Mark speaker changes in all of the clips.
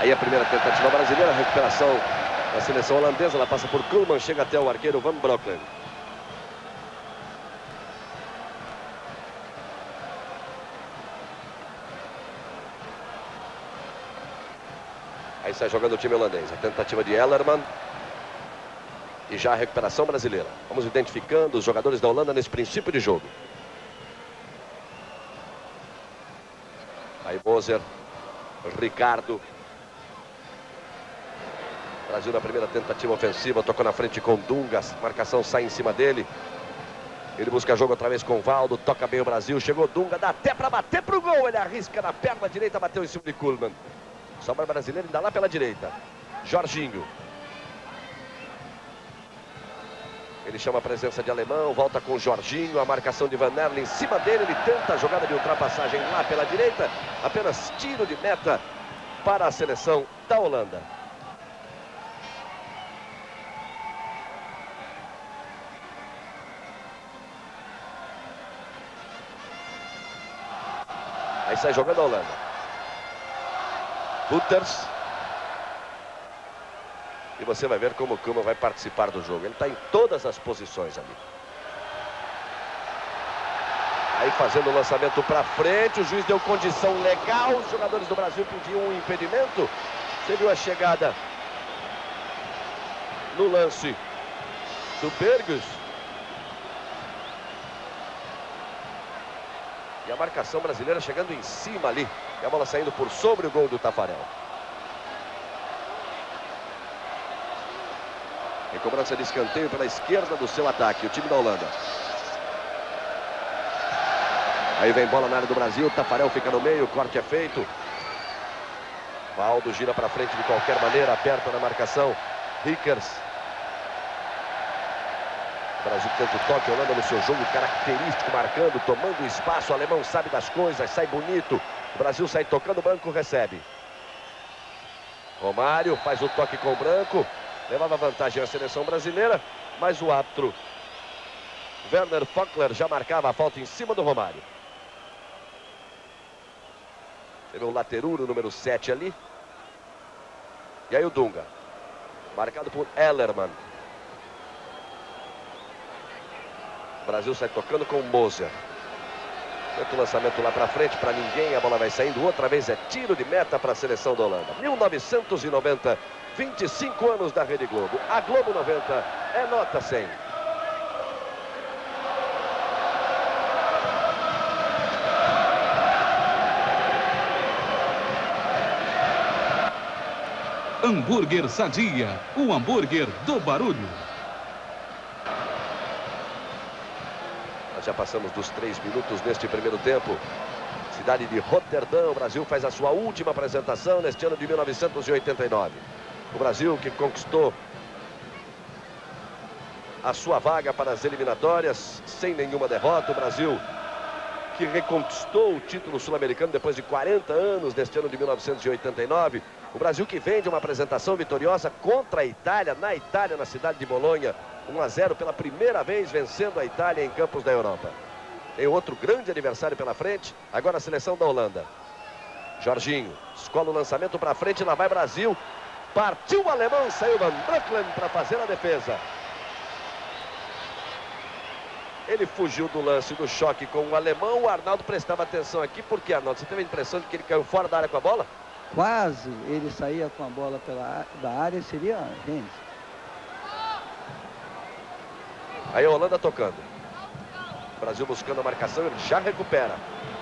Speaker 1: Aí a primeira tentativa brasileira, a recuperação da seleção holandesa. Ela passa por Koeman, chega até o arqueiro Van Breukelen. Aí sai jogando o time holandês. A tentativa de Ellerman. E já a recuperação brasileira. Vamos identificando os jogadores da Holanda nesse princípio de jogo. Aí Moser, Ricardo. Brasil na primeira tentativa ofensiva, tocou na frente com Dunga, marcação sai em cima dele. Ele busca jogo outra vez com o Valdo, toca bem o Brasil, chegou Dunga, dá até para bater pro gol, ele arrisca na perna direita, bateu em cima de Koeman. Sobra brasileiro ainda lá pela direita. Jorginho. Ele chama a presença de alemão, volta com o Jorginho, a marcação de Van Erle em cima dele, ele tenta a jogada de ultrapassagem lá pela direita, apenas tiro de meta para a seleção da Holanda. Aí sai jogando a Holanda. Wouters. E você vai ver como o Koeman vai participar do jogo. Ele está em todas as posições ali. Aí fazendo o lançamento para frente. O juiz deu condição legal. Os jogadores do Brasil pediam um impedimento. Você viu a chegada no lance do Bergus. E a marcação brasileira chegando em cima ali. E a bola saindo por sobre o gol do Taffarel. Em cobrança de escanteio pela esquerda do seu ataque, o time da Holanda. Aí vem bola na área do Brasil, Taffarel fica no meio, o corte é feito. Valdo gira para frente de qualquer maneira, aperta na marcação. Rickers. O Brasil tenta o toque, a Holanda no seu jogo característico, marcando, tomando espaço. O alemão sabe das coisas, sai bonito. O Brasil sai tocando, o Branco recebe. Romário faz o toque com o Branco. Levava vantagem a seleção brasileira, mas o árbitro Werner Vockler já marcava a falta em cima do Romário. Teve o Lateruro, número 7 ali. E aí o Dunga, marcado por Ellerman. O Brasil sai tocando com o Moser. Tenta o lançamento lá para frente, para ninguém, a bola vai saindo. Outra vez é tiro de meta para a seleção da Holanda. 1990, 25 anos da Rede Globo. A Globo 90 é nota 100.
Speaker 2: Hambúrguer Sadia, o hambúrguer do barulho.
Speaker 1: Nós já passamos dos 3 minutos neste primeiro tempo. Cidade de Roterdã, o Brasil faz a sua última apresentação neste ano de 1989. O Brasil que conquistou a sua vaga para as eliminatórias sem nenhuma derrota. O Brasil que reconquistou o título sul-americano depois de 40 anos neste ano de 1989. O Brasil que vem de uma apresentação vitoriosa contra a Itália, na cidade de Bolonha. 1-0 pela primeira vez, vencendo a Itália em campos da Europa. Tem outro grande adversário pela frente, agora a seleção da Holanda. Jorginho, escola o lançamento para frente, lá vai Brasil. Partiu o alemão, saiu Van Breukelen para fazer a defesa. Ele fugiu do lance, do choque com o alemão. O Arnaldo prestava atenção aqui, porque Arnaldo, você teve a impressão de que ele caiu fora da área com a bola?
Speaker 3: Quase ele saía com a bola da área, seria Rennes.
Speaker 1: Aí a Holanda tocando. O Brasil buscando a marcação, ele já recupera.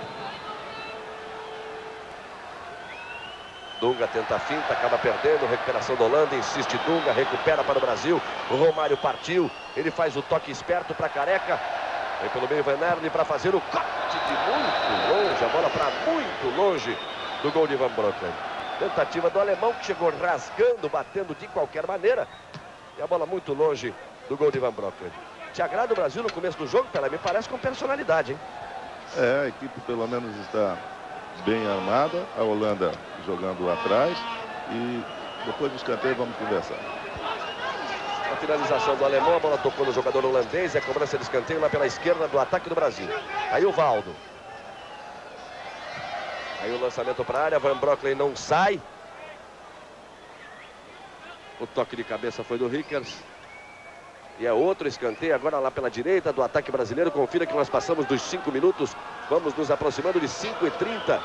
Speaker 1: Dunga tenta a finta, acaba perdendo, recuperação da Holanda, insiste Dunga, recupera para o Brasil. O Romário partiu, ele faz o toque esperto para Careca. Vem pelo meio Van Erle para fazer o corte de muito longe, a bola para muito longe do gol de Van Breukelen. Tentativa do alemão que chegou rasgando, batendo de qualquer maneira. E a bola muito longe do gol de Van Breukelen. Te agrada o Brasil no começo do jogo, Pelé? Me parece com personalidade, hein?
Speaker 4: É, a equipe pelo menos está bem armada. A Holanda jogando lá atrás. E depois do escanteio vamos conversar.
Speaker 1: A finalização do alemão, a bola tocou no jogador holandês. É cobrança de escanteio lá pela esquerda do ataque do Brasil. Aí o Valdo. Aí o lançamento para a área, Van Breukelen não sai. O toque de cabeça foi do Rickers. E é outro escanteio agora lá pela direita do ataque brasileiro. Confira que nós passamos dos 5 minutos. Vamos nos aproximando de 5:30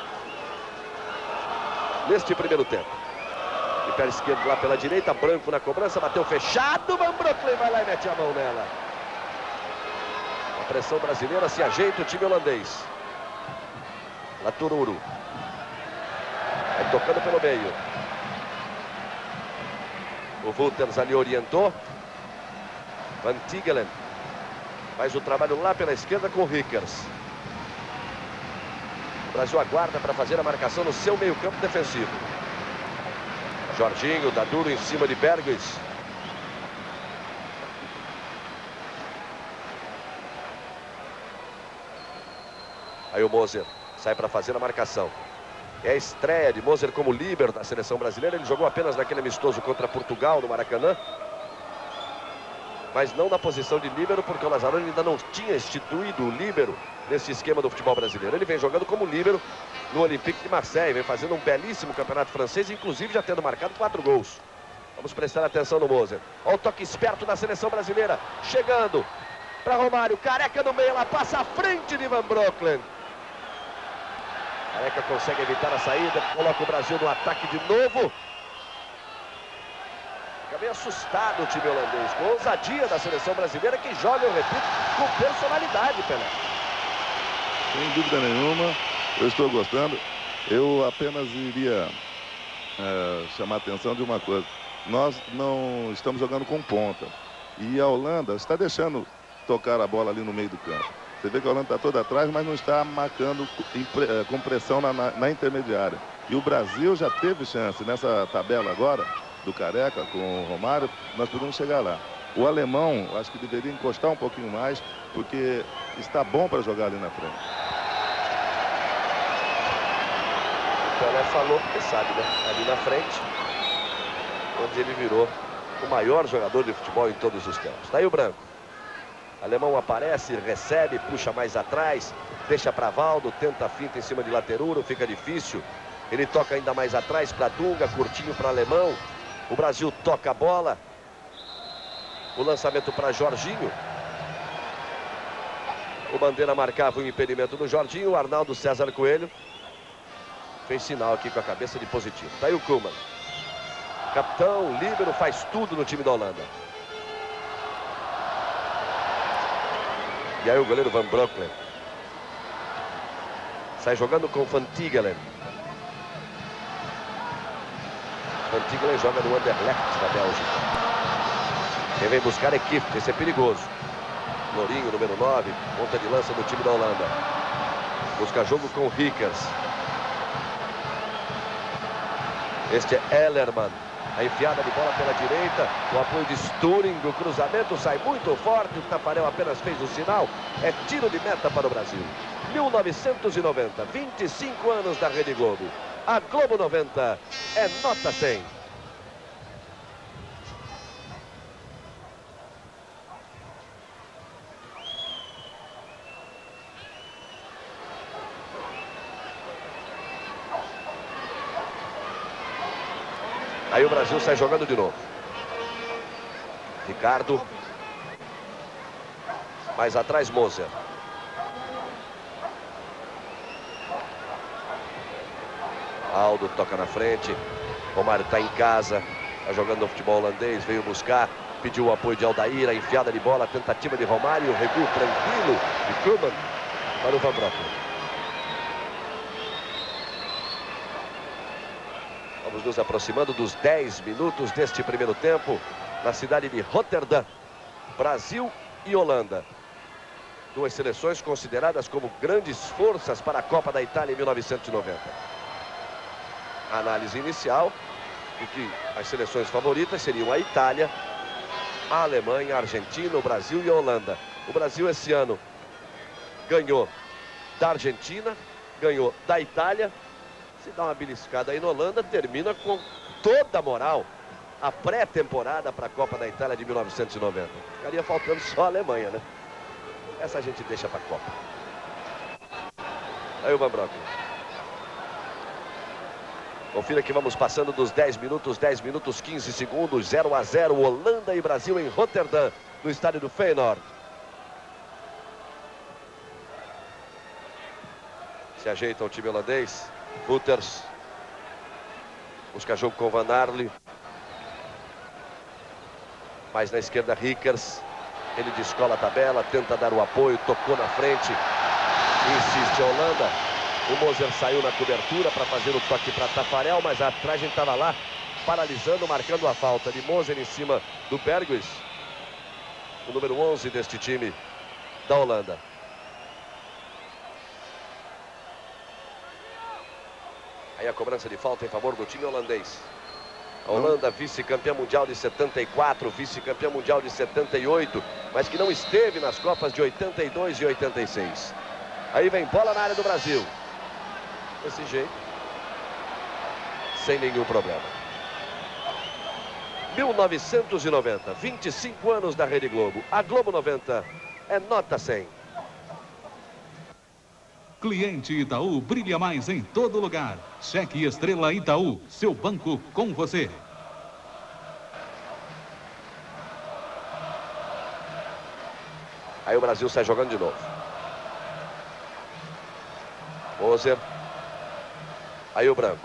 Speaker 1: neste primeiro tempo. De pé esquerdo lá pela direita. Branco na cobrança. Bateu fechado. Van Brocklin vai lá e mete a mão nela. A pressão brasileira se ajeita o time holandês. Latururu. Vai tocando pelo meio. O Wouters ali orientou. Van Tigelen faz o trabalho lá pela esquerda com o Rickers. O Brasil aguarda para fazer a marcação no seu meio-campo defensivo. Jorginho dá duro em cima de Berghuis. Aí o Moser sai para fazer a marcação. É a estreia de Moser como líbero da seleção brasileira. Ele jogou apenas naquele amistoso contra Portugal no Maracanã. Mas não na posição de líbero, porque o Lazzaroni ainda não tinha instituído o líbero nesse esquema do futebol brasileiro. Ele vem jogando como líbero no Olympique de Marseille, vem fazendo um belíssimo campeonato francês, inclusive já tendo marcado 4 gols. Vamos prestar atenção no Moser. Olha o toque esperto da seleção brasileira, chegando para Romário, Careca no meio, ela passa à frente de Van Brocklin. Careca consegue evitar a saída, coloca o Brasil no ataque de novo. Fica bem assustado o time holandês, com a ousadia da seleção brasileira que joga, eu repito, com personalidade, Pelé.
Speaker 4: Sem dúvida nenhuma, eu estou gostando. Eu apenas iria chamar a atenção de uma coisa. Nós não estamos jogando com ponta. E a Holanda está deixando tocar a bola ali no meio do campo. Você vê que a Holanda está toda atrás, mas não está marcando com pressão na intermediária. E o Brasil já teve chance nessa tabela agora, do Careca com o Romário, nós podemos chegar lá. O alemão, acho que deveria encostar um pouquinho mais, porque está bom para jogar ali na frente.
Speaker 1: O Pelé falou porque sabe, né? Ali na frente, onde ele virou o maior jogador de futebol em todos os tempos. Está aí o Branco. O alemão aparece, recebe, puxa mais atrás, deixa para Valdo, tenta a finta em cima de Lateruro, fica difícil. Ele toca ainda mais atrás para Dunga, curtinho para Alemão. O Brasil toca a bola. O lançamento para Jorginho. O Bandeira marcava o impedimento do Jorginho. O Arnaldo César Coelho fez sinal aqui com a cabeça de positivo. Tá aí o Koeman. Capitão, líbero, faz tudo no time da Holanda. E aí o goleiro Van Brocklin sai jogando com Van Tigelen. Van Tigelen joga no Anderlecht da Bélgica. Quem vem buscar é Kieft, esse é perigoso. Lourinho, número 9, ponta de lança do time da Holanda. Busca jogo com Rickers. Este é Ellerman. A enfiada de bola pela direita, o apoio de Sturing, o cruzamento sai muito forte, o Tafarel apenas fez o sinal, é tiro de meta para o Brasil. 1990, 25 anos da Rede Globo. A Globo 90 é nota 100. Aí o Brasil sai jogando de novo. Ricardo. Mais atrás, Moser. Aldo toca na frente. Romário está em casa. Está jogando no futebol holandês. Veio buscar. Pediu o apoio de Aldair. A enfiada de bola. A tentativa de Romário. Recuo tranquilo de Koeman para o Van Brocklin. Vamos nos aproximando dos 10 minutos deste primeiro tempo na cidade de Rotterdam, Brasil e Holanda. Duas seleções consideradas como grandes forças para a Copa da Itália em 1990. A análise inicial de que as seleções favoritas seriam a Itália, a Alemanha, a Argentina, o Brasil e a Holanda. O Brasil esse ano ganhou da Argentina, ganhou da Itália. Se dá uma beliscada aí na Holanda, termina com toda a moral a pré-temporada para a Copa da Itália de 1990. Ficaria faltando só a Alemanha, né? Essa a gente deixa para a Copa. Aí o Van Brocklin. Confira que vamos passando dos 10 minutos 15 segundos, 0 a 0, Holanda e Brasil em Roterdã, no estádio do Feyenoord. Se ajeita o time holandês. Wouters busca jogo com Van Arle. Mais na esquerda, Rickers. Ele descola a tabela, tenta dar o apoio, tocou na frente. Insiste a Holanda. O Moser saiu na cobertura para fazer o toque para Tafarel, mas a arbitragem estava lá, paralisando, marcando a falta de Moser em cima do Berghuis, o número 11 deste time da Holanda. Aí a cobrança de falta em favor do time holandês. A Holanda, vice-campeã mundial de 74, vice-campeã mundial de 78, mas que não esteve nas Copas de 82 e 86. Aí vem bola na área do Brasil. Desse jeito, sem nenhum problema. 1990, 25 anos da Rede Globo. A Globo 90 é nota 100.
Speaker 2: Cliente Itaú brilha mais em todo lugar. Cheque Estrela Itaú, seu banco com você.
Speaker 1: Aí o Brasil sai jogando de novo. Moser. Aí o Branco.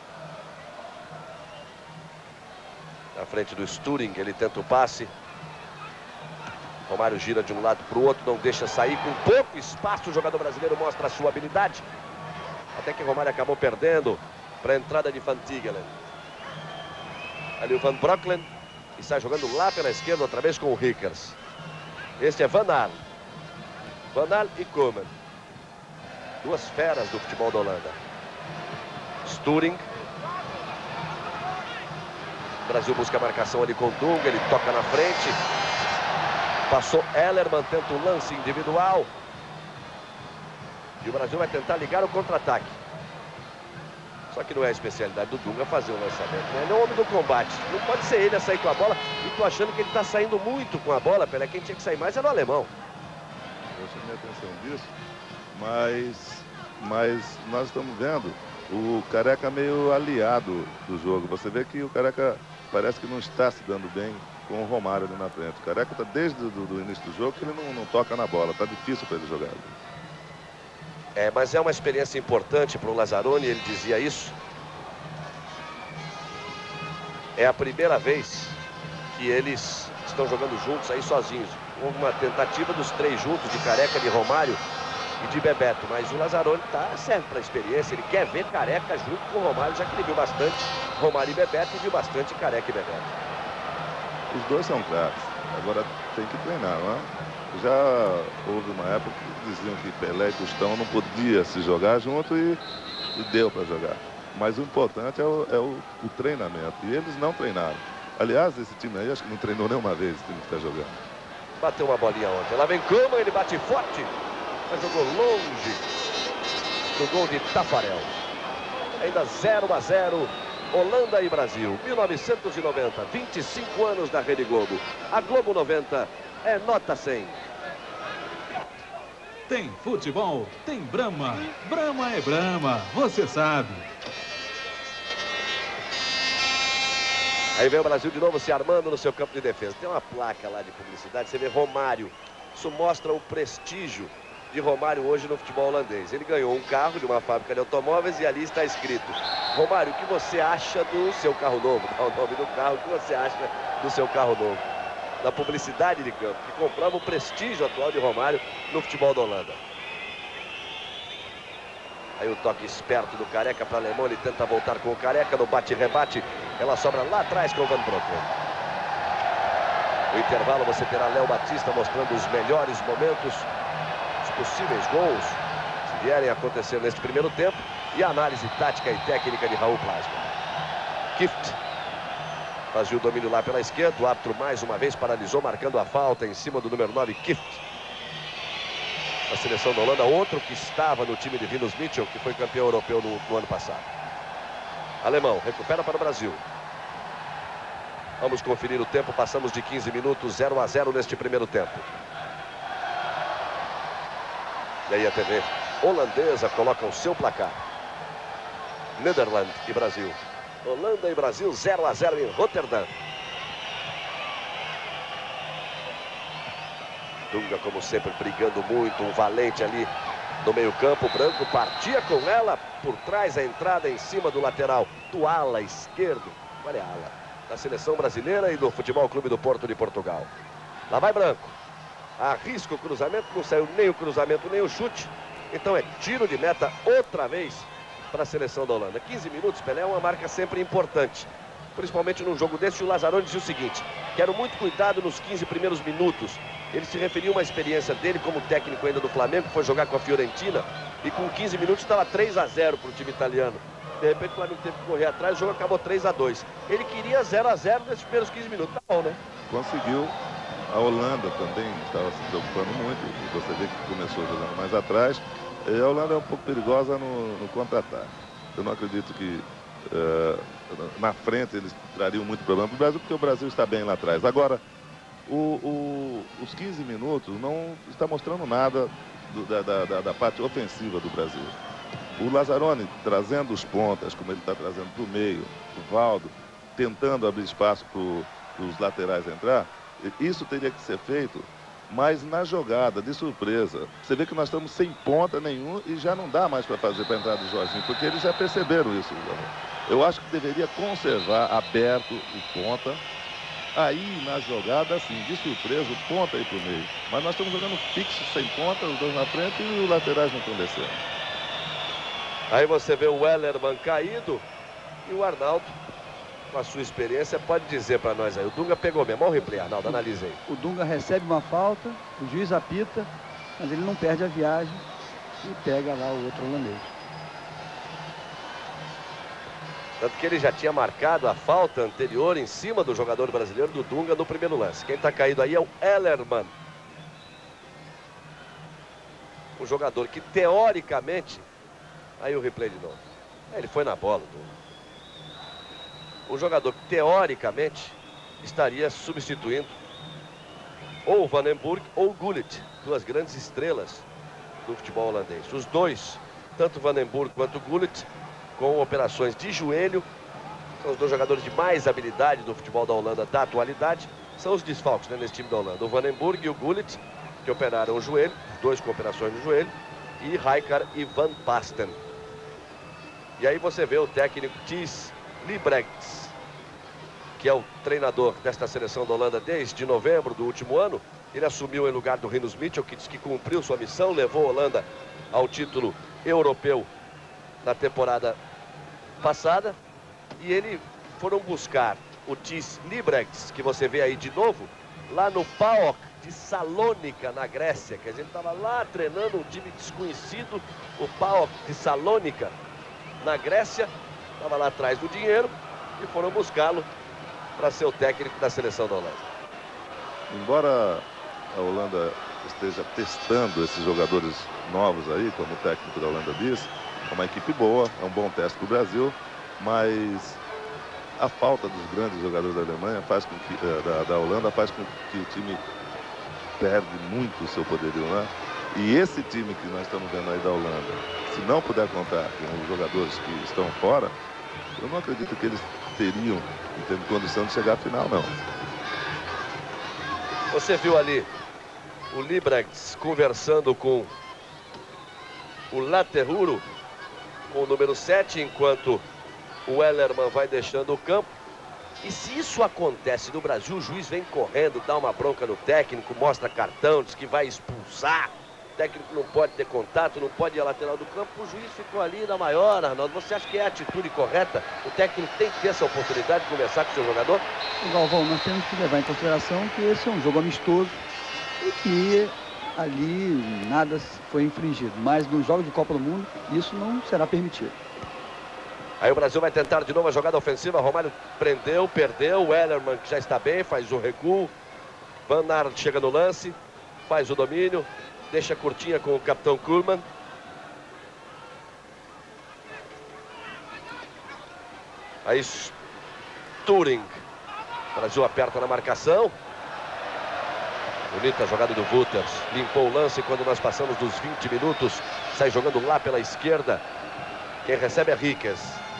Speaker 1: Na frente do Sturing, ele tenta o passe. Romário gira de um lado para o outro, não deixa sair, com pouco espaço. O jogador brasileiro mostra a sua habilidade. Até que Romário acabou perdendo para a entrada de Van Tigelen. Ali o Van Broeklen, e sai jogando lá pela esquerda, outra vez com o Rickers. Este é Van Arle. Van Arle e Koeman. Duas feras do futebol da Holanda. Sturing. O Brasil busca a marcação ali com o Dunga, ele toca na frente. Passou Ellermann, tenta o lance individual. E o Brasil vai tentar ligar o contra-ataque. Só que não é a especialidade do Dunga fazer o lançamento, né? Ele é o homem do combate. Não pode ser ele a sair com a bola. E tô achando que ele tá saindo muito com a bola, Pelé. Quem tinha que sair mais era o alemão.
Speaker 4: Eu chamei a atenção disso, mas nós estamos vendo o Careca meio aliado do jogo. Você vê que o Careca parece que não está se dando bem com o Romário ali na frente. O Careca está desde o início do jogo que ele não toca na bola. Está difícil para ele jogar.
Speaker 1: É, mas é uma experiência importante para o Lazzaroni, ele dizia isso. É a primeira vez que eles estão jogando juntos aí sozinhos. Houve uma tentativa dos três juntos, de Careca, de Romário e de Bebeto. Mas o Lazzaroni serve para a experiência, ele quer ver Careca junto com o Romário, já que ele viu bastante Romário e Bebeto e viu bastante Careca e Bebeto.
Speaker 4: Os dois são craques, agora tem que treinar, não é? Já houve uma época que diziam que Pelé e Tostão não podia se jogar junto e deu para jogar. Mas o importante é o treinamento, e eles não treinaram. Aliás, esse time aí acho que não treinou nenhuma vez, esse time que está jogando.
Speaker 1: Bateu uma bolinha ontem, lá vem Koeman, ele bate forte, mas jogou longe do gol de Tafarel. Ainda 0 a 0. Holanda e Brasil, 1990, 25 anos da Rede Globo. A Globo 90 é nota 100.
Speaker 2: Tem futebol, tem Brahma. Brahma é Brahma, você sabe.
Speaker 1: Aí vem o Brasil de novo se armando no seu campo de defesa. Tem uma placa lá de publicidade, você vê Romário. Isso mostra o prestígio de Romário hoje no futebol holandês. Ele ganhou um carro de uma fábrica de automóveis e ali está escrito: Romário, o que você acha do seu carro novo? Dá o nome do carro, o que você acha do seu carro novo? Da publicidade de campo, que comprova o prestígio atual de Romário no futebol da Holanda. Aí o toque esperto do Careca para Alemão, ele tenta voltar com o Careca no bate-rebate. Ela sobra lá atrás com o Van Broeklen. No intervalo você terá Léo Batista mostrando os melhores momentos, os possíveis gols, se vierem a acontecer neste primeiro tempo, e a análise tática e técnica de Raul Plasma. Kift fazia o domínio lá pela esquerda, o árbitro mais uma vez paralisou, marcando a falta em cima do número 9, Kift. A seleção da Holanda, outro que estava no time de Rinus Michel, que foi campeão europeu no ano passado. Alemão recupera para o Brasil. Vamos conferir o tempo, passamos de 15 minutos, 0 a 0 neste primeiro tempo. E aí a TV holandesa coloca o seu placar. Nederland e Brasil. Holanda e Brasil 0-0 em Roterdã. Dunga, como sempre, brigando muito, um valente ali no meio-campo. O branco partia com ela por trás, a entrada em cima do lateral, do ala esquerdo. Olha a ala da seleção brasileira e do Futebol Clube do Porto de Portugal. Lá vai Branco. Arrisca o cruzamento, não saiu nem o cruzamento nem o chute. Então é tiro de meta outra vez para a seleção da Holanda. 15 minutos, Pelé, é uma marca sempre importante. Principalmente num jogo desse, o Lazzaroni dizia o seguinte: quero muito cuidado nos 15 primeiros minutos. Ele se referiu a uma experiência dele como técnico ainda do Flamengo, que foi jogar com a Fiorentina, e com 15 minutos estava 3-0 para o time italiano. De repente o Flamengo teve que correr atrás, o jogo acabou 3-2. Ele queria 0-0 nesses primeiros 15 minutos. Tá bom, né?
Speaker 4: Conseguiu. A Holanda também estava se preocupando muito, e você vê que começou jogando mais atrás. E a Holanda é um pouco perigosa no contra-ataque. Eu não acredito que na frente eles trariam muito problema para o Brasil, porque o Brasil está bem lá atrás. Agora, os 15 minutos não está mostrando nada da parte ofensiva do Brasil. O Lazzaroni trazendo os pontas, como ele está trazendo para o meio, o Valdo tentando abrir espaço para os laterais entrar, isso teria que ser feito, mas na jogada, de surpresa. Você vê que nós estamos sem ponta nenhum e já não dá mais para fazer para a entrada do Jorginho, porque eles já perceberam isso. Eu acho que deveria conservar aberto o ponta. Aí, na jogada, assim, de surpresa, o ponta aí pro meio. Mas nós estamos jogando fixo, sem ponta, os dois na frente e os laterais não estão descendo.
Speaker 1: Aí você vê o Wellerman caído e o Arnaldo, com a sua experiência, pode dizer para nós aí. O Dunga pegou mesmo. Olha o replay, Arnaldo, analise aí.
Speaker 3: O Dunga recebe uma falta, o juiz apita, mas ele não perde a viagem e pega lá o outro holandês.
Speaker 1: Tanto que ele já tinha marcado a falta anterior em cima do jogador brasileiro, do Dunga, no primeiro lance. Quem está caído aí é o Wellerman. Um jogador que, teoricamente... Aí o replay de novo. Ele foi na bola, Dunga. Um jogador que, teoricamente, estaria substituindo ou o Vandenburg ou o Gullit, duas grandes estrelas do futebol holandês. Os dois, tanto o Vandenburg quanto o Gullit, com operações de joelho, são os dois jogadores de mais habilidade do futebol da Holanda da atualidade. São os desfalques, né, nesse time da Holanda. O Vandenburg e o Gullit, que operaram o joelho, os dois com operações no joelho, e Rijkaard e Van Basten. E aí você vê o técnico Thijs Liebrechts, que é o treinador desta seleção da Holanda desde novembro do último ano. Ele assumiu em lugar do Rinus Michel, que disse que cumpriu sua missão, levou a Holanda ao título europeu na temporada passada. E ele foram buscar o Thijs Liebrechts, que você vê aí de novo, lá no PAOK de Salônica, na Grécia. Quer dizer, ele estava lá treinando um time desconhecido, o PAOK de Salônica, na Grécia. Estava lá atrás do dinheiro e foram buscá-lo para ser o técnico da seleção da Holanda.
Speaker 4: Embora a Holanda esteja testando esses jogadores novos aí, como o técnico da Holanda disse, é uma equipe boa, é um bom teste para o Brasil, mas a falta dos grandes jogadores da Alemanha faz com que, da Holanda faz com que o time perde muito o seu poderio, né? E esse time que nós estamos vendo aí da Holanda, se não puder contar com os jogadores que estão fora, eu não acredito que eles teriam condição de chegar à final, não.
Speaker 1: Você viu ali o Liebrechts conversando com o Laterruro, com o número 7, enquanto o Wellerman vai deixando o campo. E se isso acontece no Brasil, o juiz vem correndo, dá uma bronca no técnico, mostra cartão, diz que vai expulsar. O técnico não pode ter contato, não pode ir à lateral do campo. O juiz ficou ali na maior, Arnaldo. Você acha que é a atitude correta? O técnico tem que ter essa oportunidade de conversar com o seu jogador?
Speaker 3: Galvão, nós temos que levar em consideração que esse é um jogo amistoso e que ali nada foi infringido. Mas nos jogos de Copa do Mundo, isso não será permitido.
Speaker 1: Aí o Brasil vai tentar de novo a jogada ofensiva. Romário prendeu, perdeu. O Wellerman, que já está bem, faz o recuo. Van Aert chega no lance, faz o domínio, deixa curtinha com o capitão Koeman. Aí Turing. O Brasil aperta na marcação. Bonita jogada do Wouters. Limpou o lance quando nós passamos dos 20 minutos. Sai jogando lá pela esquerda. Quem recebe é Riekers.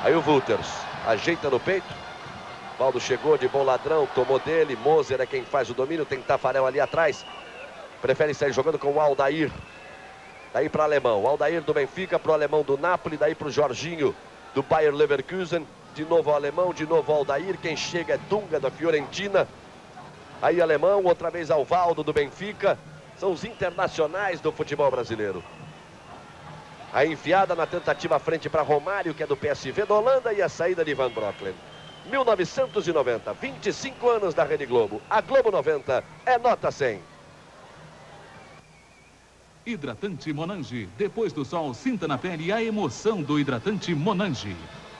Speaker 1: Aí o Wolters ajeita no peito. Valdo chegou de bom ladrão, tomou dele. Moser é quem faz o domínio, tem Tafarel ali atrás. Prefere sair jogando com o Aldair. Daí para o alemão. O Aldair do Benfica para o alemão do Napoli. Daí para o Jorginho do Bayer Leverkusen. De novo o alemão, de novo o Aldair. Quem chega é Dunga da Fiorentina. Aí alemão, outra vez ao Valdo do Benfica. São os internacionais do futebol brasileiro. A enfiada na tentativa à frente para Romário, que é do PSV da Holanda, e a saída de Van Broecklyn. 1990, 25 anos da Rede Globo. A Globo 90 é nota 100.
Speaker 2: Hidratante Monange. Depois do sol, sinta na pele a emoção do hidratante Monange.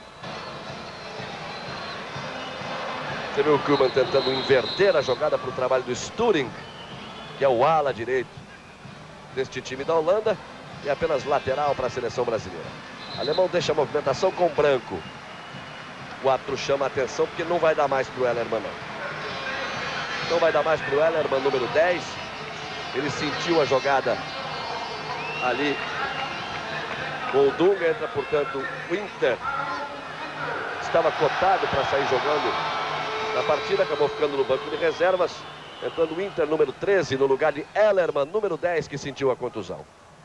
Speaker 1: Você viu o Koeman tentando inverter a jogada para o trabalho do Sturing, que é o ala direito deste time da Holanda. E apenas lateral para a seleção brasileira. O alemão deixa a movimentação com Branco. O árbitro chama a atenção porque não vai dar mais para o Ellermann, não. Não vai dar mais para o Ellermann, número 10. Ele sentiu a jogada ali com o Dunga. Entra, portanto, o Inter. Estava cotado para sair jogando na partida, acabou ficando no banco de reservas. Entrando o Inter, número 13, no lugar de Ellermann, número 10, que sentiu a contusão.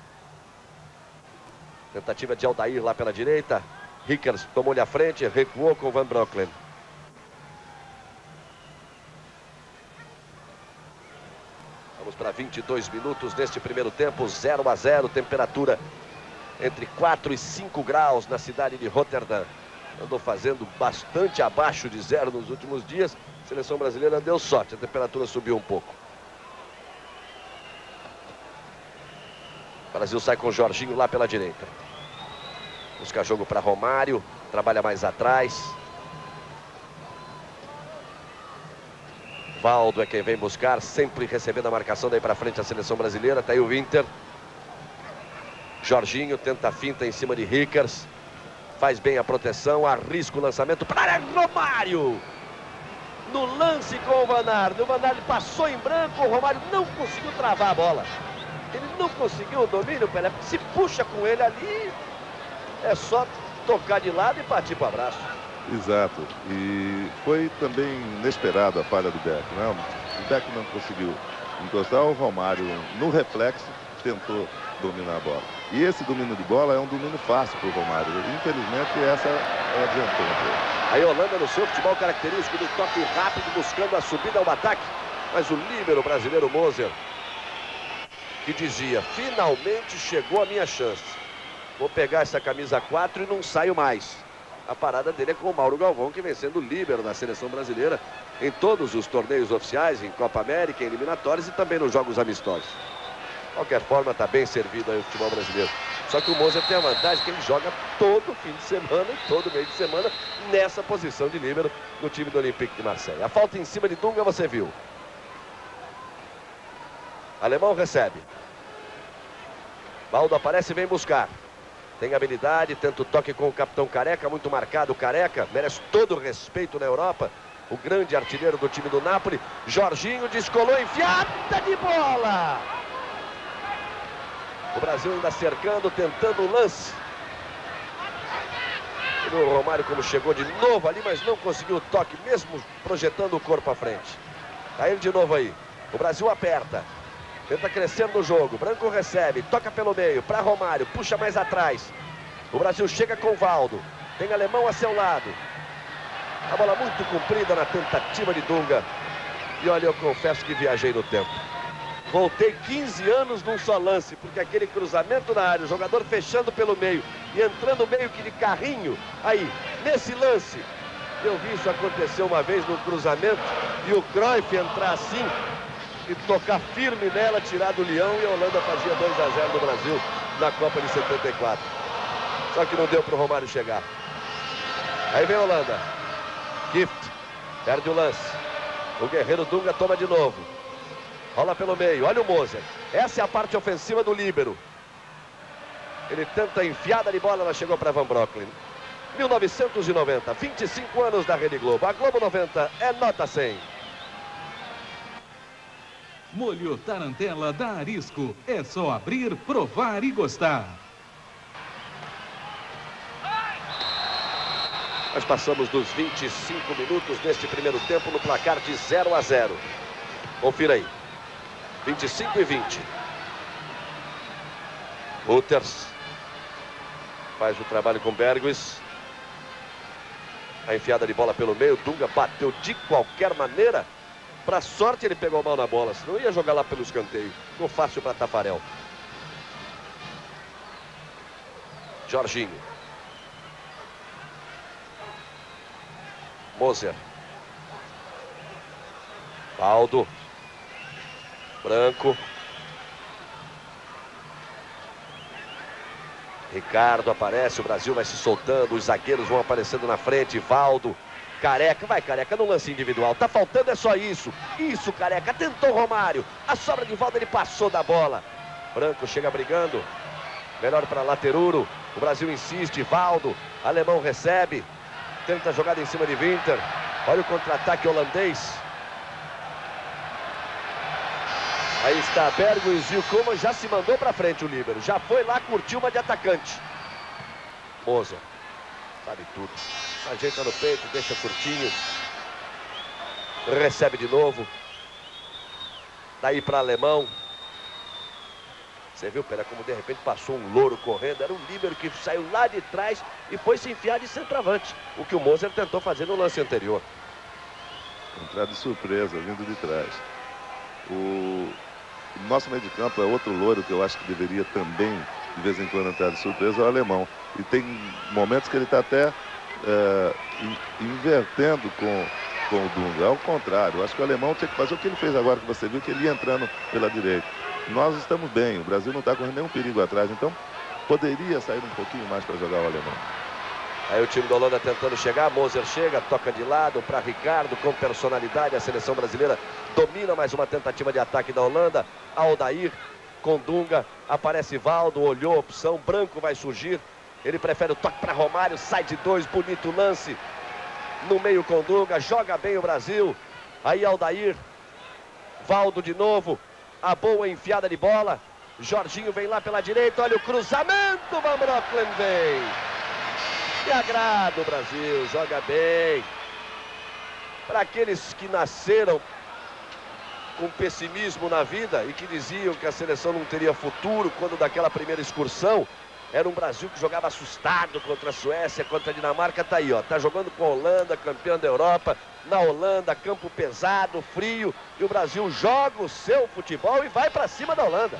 Speaker 1: Tentativa de Aldair lá pela direita. Rickers tomou-lhe a frente, recuou com Van Broecklyn. Vamos para 22 minutos neste primeiro tempo, 0-0, temperatura entre 4 e 5 graus na cidade de Rotterdam. Andou fazendo bastante abaixo de zero nos últimos dias. A seleção brasileira deu sorte, a temperatura subiu um pouco. O Brasil sai com o Jorginho lá pela direita. Busca jogo para Romário. Trabalha mais atrás. Valdo é quem vem buscar. Sempre recebendo a marcação daí para frente a seleção brasileira. Tá aí o Inter. Jorginho tenta a finta em cima de Rickers. Faz bem a proteção. Arrisca o lançamento para Romário. No lance com o Van Aert. O Van Aert passou em branco. O Romário não conseguiu travar a bola. Ele não conseguiu o domínio, Pelé. Se puxa com ele ali, é só tocar de lado e partir para o abraço.
Speaker 4: Exato. E foi também inesperada a falha do Beck, né? O Beck não conseguiu encostar. O Romário, no reflexo, tentou dominar a bola. E esse domínio de bola é um domínio fácil para o Romário. Infelizmente, essa é a adiantou.
Speaker 1: Aí a Holanda no seu futebol característico do toque rápido, buscando a subida ao ataque. Mas o líbero brasileiro Moser, que dizia, finalmente chegou a minha chance. Vou pegar essa camisa 4 e não saio mais. A parada dele é com o Mauro Galvão, que vem sendo líbero da seleção brasileira em todos os torneios oficiais, em Copa América, em eliminatórias e também nos jogos amistosos. De qualquer forma, está bem servido aí o futebol brasileiro. Só que o Moser tem a vantagem que ele joga todo fim de semana e todo meio de semana nessa posição de líbero no time do Olympique de Marseille. A falta em cima de Dunga você viu. Alemão recebe. Valdo aparece e vem buscar. Tem habilidade, tenta o toque com o capitão Careca, muito marcado o Careca, merece todo o respeito na Europa. O grande artilheiro do time do Napoli. Jorginho descolou, enfiada de bola. O Brasil ainda cercando, tentando o lance. E o Romário como chegou de novo ali, mas não conseguiu o toque, mesmo projetando o corpo à frente. Tá ele de novo aí. O Brasil aperta. Tenta crescer no jogo. Branco recebe. Toca pelo meio. Para Romário. Puxa mais atrás. O Brasil chega com o Valdo. Tem alemão a seu lado. A bola muito comprida na tentativa de Dunga. E olha, eu confesso que viajei no tempo. Voltei 15 anos num só lance. Porque aquele cruzamento na área. O jogador fechando pelo meio. E entrando meio que de carrinho. Aí, nesse lance. Eu vi isso acontecer uma vez no cruzamento. E o Cruyff entrar assim. E tocar firme nela, tirar do leão, e a Holanda fazia 2-0 no Brasil na Copa de 74. Só que não deu para o Romário chegar. Aí vem a Holanda. Gift perde o lance. O guerreiro Dunga toma de novo. Rola pelo meio, olha o Moser. Essa é a parte ofensiva do líbero. Ele tenta a enfiada de bola, ela chegou para Van Broecklyn. 1990, 25 anos da Rede Globo. A Globo 90 é nota 100.
Speaker 2: Molho Tarantela da Arisco. É só abrir, provar e gostar.
Speaker 1: Nós passamos dos 25 minutos deste primeiro tempo no placar de 0-0. Confira aí. 25 e 20. Reuters faz o trabalho com Berghuis. A enfiada de bola pelo meio. Dunga bateu de qualquer maneira. Para sorte ele pegou mal na bola. Senão ia jogar lá pelo escanteio. Ficou fácil para Tafarel. Jorginho. Moser. Valdo. Branco. Ricardo aparece, o Brasil vai se soltando, os zagueiros vão aparecendo na frente. Valdo, Careca, vai Careca no lance individual, tá faltando é só isso. Isso, Careca, tentou Romário, a sobra de Valdo, ele passou da bola. Branco chega brigando, melhor para Lateruro, o Brasil insiste, Valdo, alemão recebe, tenta a jogada em cima de Winter, olha o contra-ataque holandês. Aí está Berghuis e o Koeman já se mandou para frente o líbero. Já foi lá, curtiu uma de atacante. Moser. Sabe tudo. Ajeita no peito, deixa curtinho. Recebe de novo. Daí para alemão. Você viu, Pera, como de repente passou um louro correndo. Era um líbero que saiu lá de trás e foi se enfiar de centroavante. O que o Moser tentou fazer no lance anterior.
Speaker 4: Entrada de surpresa, vindo de trás. O nosso meio de campo é outro loiro que eu acho que deveria também, de vez em quando, entrar de surpresa, é o alemão. E tem momentos que ele está até invertendo com o Dunga. Ao contrário, eu acho que o alemão tinha que fazer o que ele fez agora, que você viu que ele ia entrando pela direita. Nós estamos bem, o Brasil não está correndo nenhum perigo atrás, então poderia sair um pouquinho mais para jogar o alemão.
Speaker 1: Aí o time da Holanda tentando chegar, Moser chega, toca de lado para Ricardo, com personalidade, a seleção brasileira domina mais uma tentativa de ataque da Holanda. Aldair com Dunga, aparece Valdo, olhou a opção, Branco vai surgir, ele prefere o toque para Romário, sai de dois, bonito lance, no meio com Dunga, joga bem o Brasil. Aí Aldair, Valdo de novo, a boa enfiada de bola, Jorginho vem lá pela direita, olha o cruzamento, Van Broecklem vem. Que agrada o Brasil, joga bem. Para aqueles que nasceram com pessimismo na vida e que diziam que a seleção não teria futuro quando daquela primeira excursão, era um Brasil que jogava assustado contra a Suécia, contra a Dinamarca, tá aí, ó, tá jogando com a Holanda, campeã da Europa, na Holanda, campo pesado, frio, e o Brasil joga o seu futebol e vai para cima da Holanda.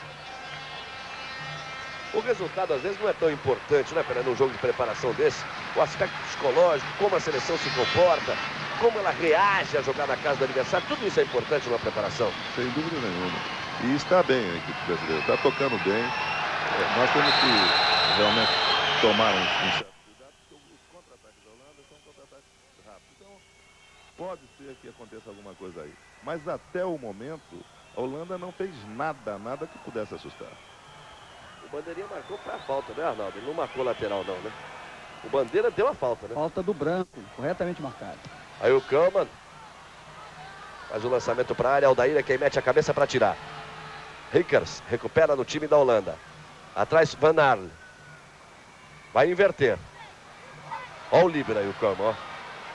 Speaker 1: O resultado, às vezes, não é tão importante, né, Pera, num jogo de preparação desse. O aspecto psicológico, como a seleção se comporta, como ela reage a jogar na casa do adversário, tudo isso é importante numa preparação.
Speaker 4: Sem dúvida nenhuma. E está bem a equipe brasileira, está tocando bem. Nós temos que realmente tomar um certo cuidado, porque os contra-ataques da Holanda são contra-ataques rápidos. Então, pode ser que aconteça alguma coisa aí. Mas até o momento, a Holanda não fez nada que pudesse assustar.
Speaker 1: O Bandeirinha marcou para a falta, né, Arnaldo? Ele não marcou lateral, não, né? O Bandeira deu a falta, né?
Speaker 3: Falta do Branco, corretamente marcado.
Speaker 1: Aí o Koeman faz o lançamento para a área. Aldair é quem mete a cabeça para tirar. Rickers recupera no time da Holanda. Atrás, Van Arle. Vai inverter. Olha o líbero aí, o Koeman, ó.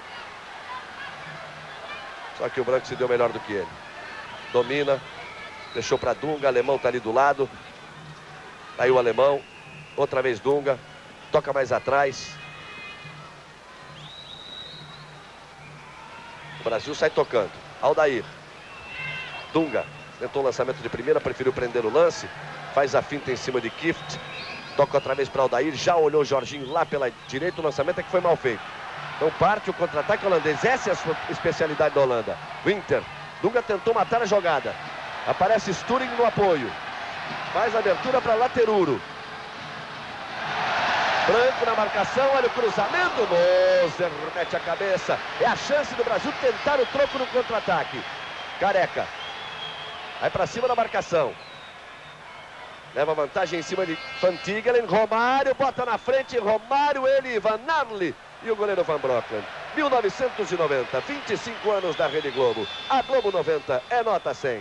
Speaker 1: Só que o Branco se deu melhor do que ele. Domina. Deixou para Dunga. Alemão tá ali do lado. Aí o alemão, outra vez Dunga, toca mais atrás. O Brasil sai tocando. Aldair. Dunga, tentou o lançamento de primeira, preferiu prender o lance. Faz a finta em cima de Kift. Toca outra vez para Aldair, já olhou o Jorginho lá pela direita, o lançamento é que foi mal feito. Então parte o contra-ataque holandês, essa é a sua especialidade da Holanda. Winter, Dunga tentou matar a jogada. Aparece Sturring no apoio. Faz a abertura para Lateruro. Branco na marcação, olha o cruzamento. Moser mete a cabeça. É a chance do Brasil tentar o troco no contra-ataque. Careca. Vai para cima da marcação. Leva vantagem em cima de Van Tigelen. Romário bota na frente. Romário, ele, Van Arle e o goleiro Van Broecklem. 1990, 25 anos da Rede Globo. A Globo 90 é nota 100.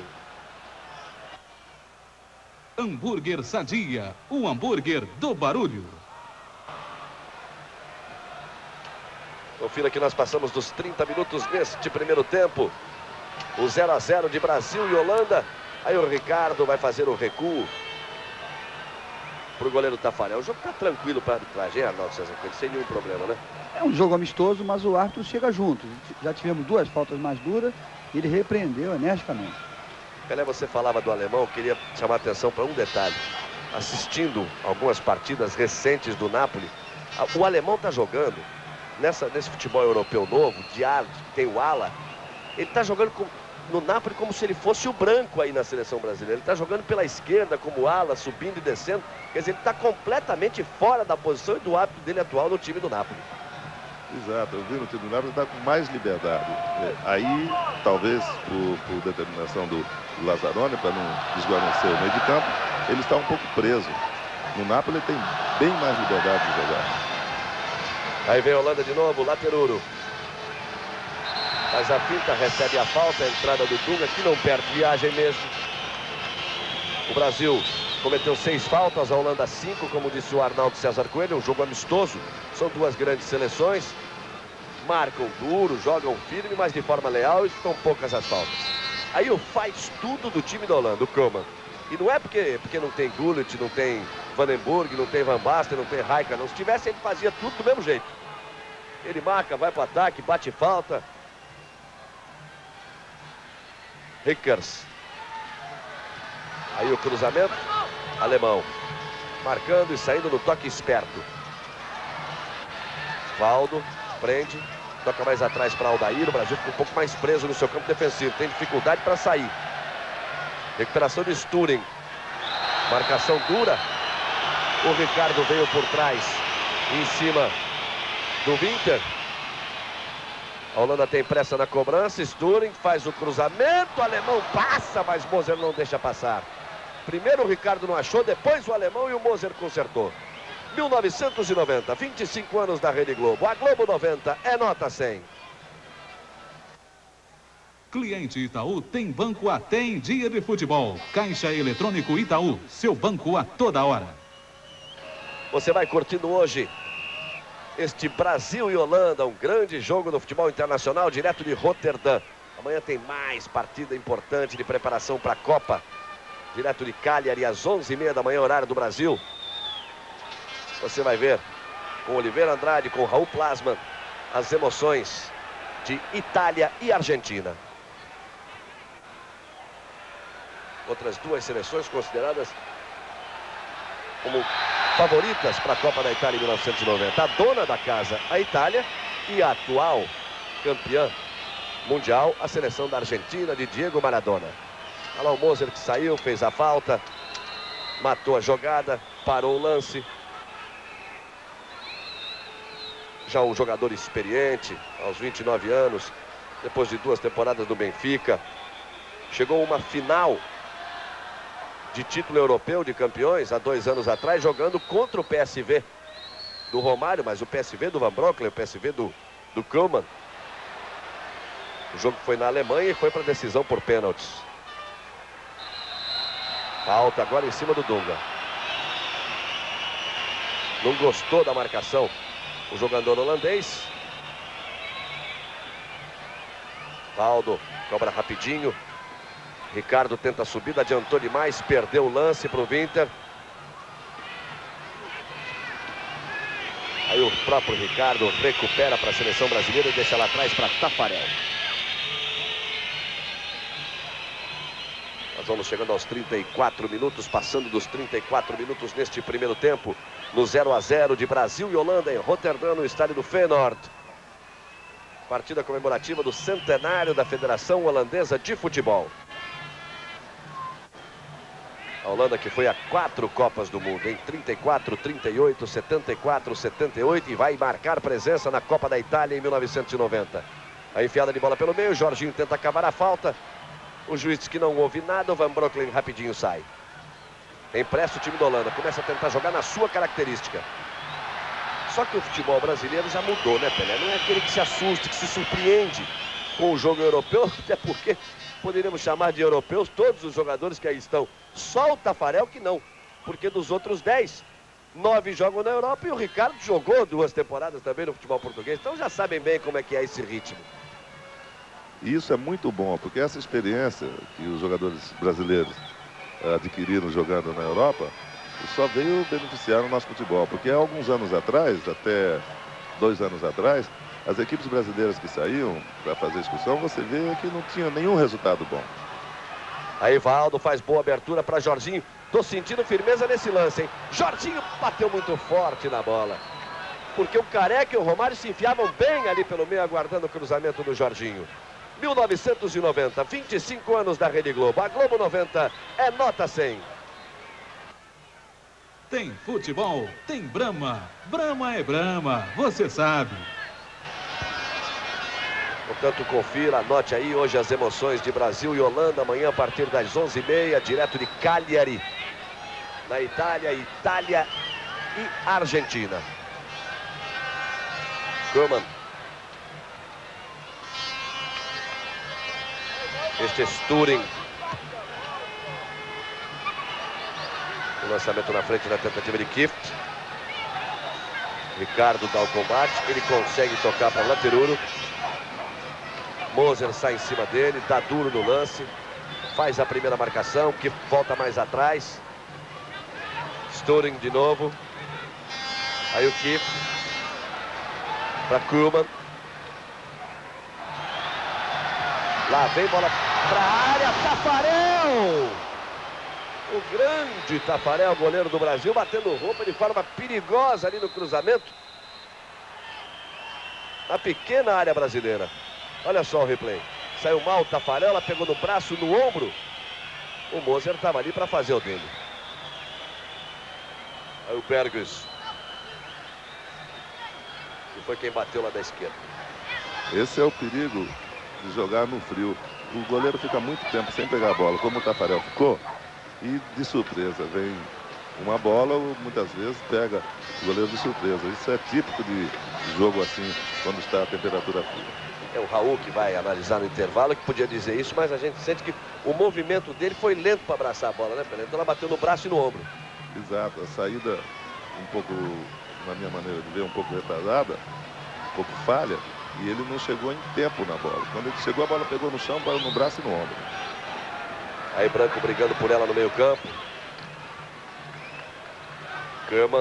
Speaker 2: Hambúrguer Sadia, o hambúrguer do barulho.
Speaker 1: Confira que nós passamos dos 30 minutos neste primeiro tempo. O 0 a 0 de Brasil e Holanda. Aí o Ricardo vai fazer o recuo para o goleiro Tafarel. O jogo está tranquilo para a arbitragem, Arnaldo César Coelho, sem nenhum problema, né?
Speaker 3: É um jogo amistoso, mas o árbitro chega junto. Já tivemos 2 faltas mais duras e ele repreendeu energicamente.
Speaker 1: Pelé, você falava do alemão, eu queria chamar a atenção para um detalhe. Assistindo algumas partidas recentes do Napoli, o alemão está jogando nesse futebol europeu novo, de ala, tem o ala, ele está jogando no Napoli como se ele fosse o branco aí na seleção brasileira. Ele está jogando pela esquerda como ala, subindo e descendo. Quer dizer, ele está completamente fora da posição e do hábito dele atual no time do Napoli.
Speaker 4: Exato, eu vi no time do Napoli, ele está com mais liberdade. Aí, talvez, por determinação do Lazzaroni, para não desguarnecer o meio de campo, ele está um pouco preso. No Napoli ele tem bem mais liberdade de jogar.
Speaker 1: Aí vem a Holanda de novo, Lateruro. Faz a finta, recebe a falta, a entrada do Dunga, que não perde viagem mesmo. O Brasil cometeu 6 faltas, a Holanda 5, como disse o Arnaldo César Coelho, um jogo amistoso. São 2 grandes seleções, marcam duro, jogam firme, mas de forma leal, e são poucas as faltas. Aí o faz tudo do time da Holanda, o Koeman. E não é porque não tem Gullit, não tem Vandenberg, não tem Van Basten, não tem Rijkaard, não. Se tivesse, ele fazia tudo do mesmo jeito. Ele marca, vai para o ataque, bate falta. Rickers. Aí o cruzamento. Alemão. Marcando e saindo no toque esperto. Valdo. Prende. Toca mais atrás para Aldair. O Brasil fica um pouco mais preso no seu campo defensivo. Tem dificuldade para sair. Recuperação de Sturing. Marcação dura. O Ricardo veio por trás. Em cima do Winter. A Holanda tem pressa na cobrança. Sturing faz o cruzamento. O alemão passa, mas Moser não deixa passar. Primeiro o Ricardo não achou, depois o alemão e o Moser consertou. 1990, 25 anos da Rede Globo. A Globo 90 é nota 100.
Speaker 2: Cliente Itaú tem banco até em dia de futebol. Caixa Eletrônico Itaú, seu banco a toda hora.
Speaker 1: Você vai curtindo hoje este Brasil e Holanda, um grande jogo do futebol internacional, direto de Roterdã. Amanhã tem mais partida importante de preparação para a Copa. Direto de Cagliari, às 11h30 da manhã, horário do Brasil. Você vai ver com Oliveira Andrade, com Raul Plasman, as emoções de Itália e Argentina. Outras 2 seleções consideradas como favoritas para a Copa da Itália em 1990. A dona da casa, a Itália, e a atual campeã mundial, a seleção da Argentina, de Diego Maradona. Olha lá o Moser que saiu, fez a falta, matou a jogada, parou o lance. Já um jogador experiente, aos 29 anos, depois de 2 temporadas no Benfica. Chegou uma final de título europeu de campeões há 2 anos atrás, jogando contra o PSV do Romário, mas o PSV do Van Bronckhorst, o PSV do Koeman. O jogo foi na Alemanha e foi para decisão por pênaltis. Falta agora em cima do Dunga. Não gostou da marcação o jogador holandês. Valdo cobra rapidinho. Ricardo tenta a subida, adiantou demais, perdeu o lance para o Winter. Aí o próprio Ricardo recupera para a seleção brasileira e deixa lá atrás para Tafarel. Nós vamos chegando aos 34 minutos, passando dos 34 minutos neste primeiro tempo, no 0 a 0 de Brasil e Holanda em Roterdã, no estádio do Feyenoord. Partida comemorativa do centenário da Federação Holandesa de Futebol. A Holanda que foi a 4 Copas do Mundo, em 34, 38, 74, 78 e vai marcar presença na Copa da Itália em 1990. A enfiada de bola pelo meio, Jorginho tenta acabar a falta. O juiz diz que não houve nada, o Van Bronckhorst rapidinho sai. Empresta o time da Holanda, começa a tentar jogar na sua característica. Só que o futebol brasileiro já mudou, né, Pelé? Não é aquele que se assusta, que se surpreende com o jogo europeu, até porque poderíamos chamar de europeus todos os jogadores que aí estão. Só o Tafarel que não, porque dos outros 10, 9 jogam na Europa e o Ricardo jogou 2 temporadas também no futebol português. Então já sabem bem como é que é esse ritmo.
Speaker 4: E isso é muito bom, porque essa experiência que os jogadores brasileiros adquiriram jogando na Europa, só veio beneficiar o nosso futebol. Porque há alguns anos atrás, até 2 anos atrás, as equipes brasileiras que saíam para fazer excursão, você vê que não tinha nenhum resultado bom.
Speaker 1: Aí Valdo faz boa abertura para Jorginho. Tô sentindo firmeza nesse lance, hein? Jorginho bateu muito forte na bola. Porque o Careca e o Romário se enfiavam bem ali pelo meio, aguardando o cruzamento do Jorginho. 1990, 25 anos da Rede Globo. A Globo 90 é nota 100.
Speaker 2: Tem futebol, tem Brahma. Brahma é Brahma, você sabe.
Speaker 1: Portanto, confira, anote aí hoje as emoções de Brasil e Holanda. Amanhã a partir das 11h30, direto de Cagliari, na Itália, Itália e Argentina. Koeman. Este é Sturring. O lançamento na frente da tentativa de Kift. Ricardo dá o combate, ele consegue tocar para Lateruro. Moser sai em cima dele, dá duro no lance, faz a primeira marcação, que volta mais atrás. Sturring de novo. Aí o Kift para Koeman. Lá vem bola para a área, Taffarel! O grande Taffarel, goleiro do Brasil, batendo roupa de forma perigosa ali no cruzamento. Na pequena área brasileira. Olha só o replay. Saiu mal o Taffarel, ela pegou no braço, no ombro. O Moser estava ali para fazer o dele. Aí o Berges. Que foi quem bateu lá da esquerda.
Speaker 4: Esse é o perigo de jogar no frio. O goleiro fica muito tempo sem pegar a bola, como o Taffarel ficou. E de surpresa, vem uma bola, muitas vezes pega o goleiro de surpresa. Isso é típico de jogo assim, quando está a temperatura fria.
Speaker 1: É o Raul que vai analisar no intervalo, que podia dizer isso, mas a gente sente que o movimento dele foi lento para abraçar a bola, né, Pelé? Então ela bateu no braço e no ombro.
Speaker 4: Exato, a saída um pouco, na minha maneira de ver, um pouco retrasada, um pouco falha, e ele não chegou em tempo na bola. Quando ele chegou, a bola pegou no chão, parou no braço e no ombro.
Speaker 1: Aí Branco brigando por ela no meio campo. Koeman.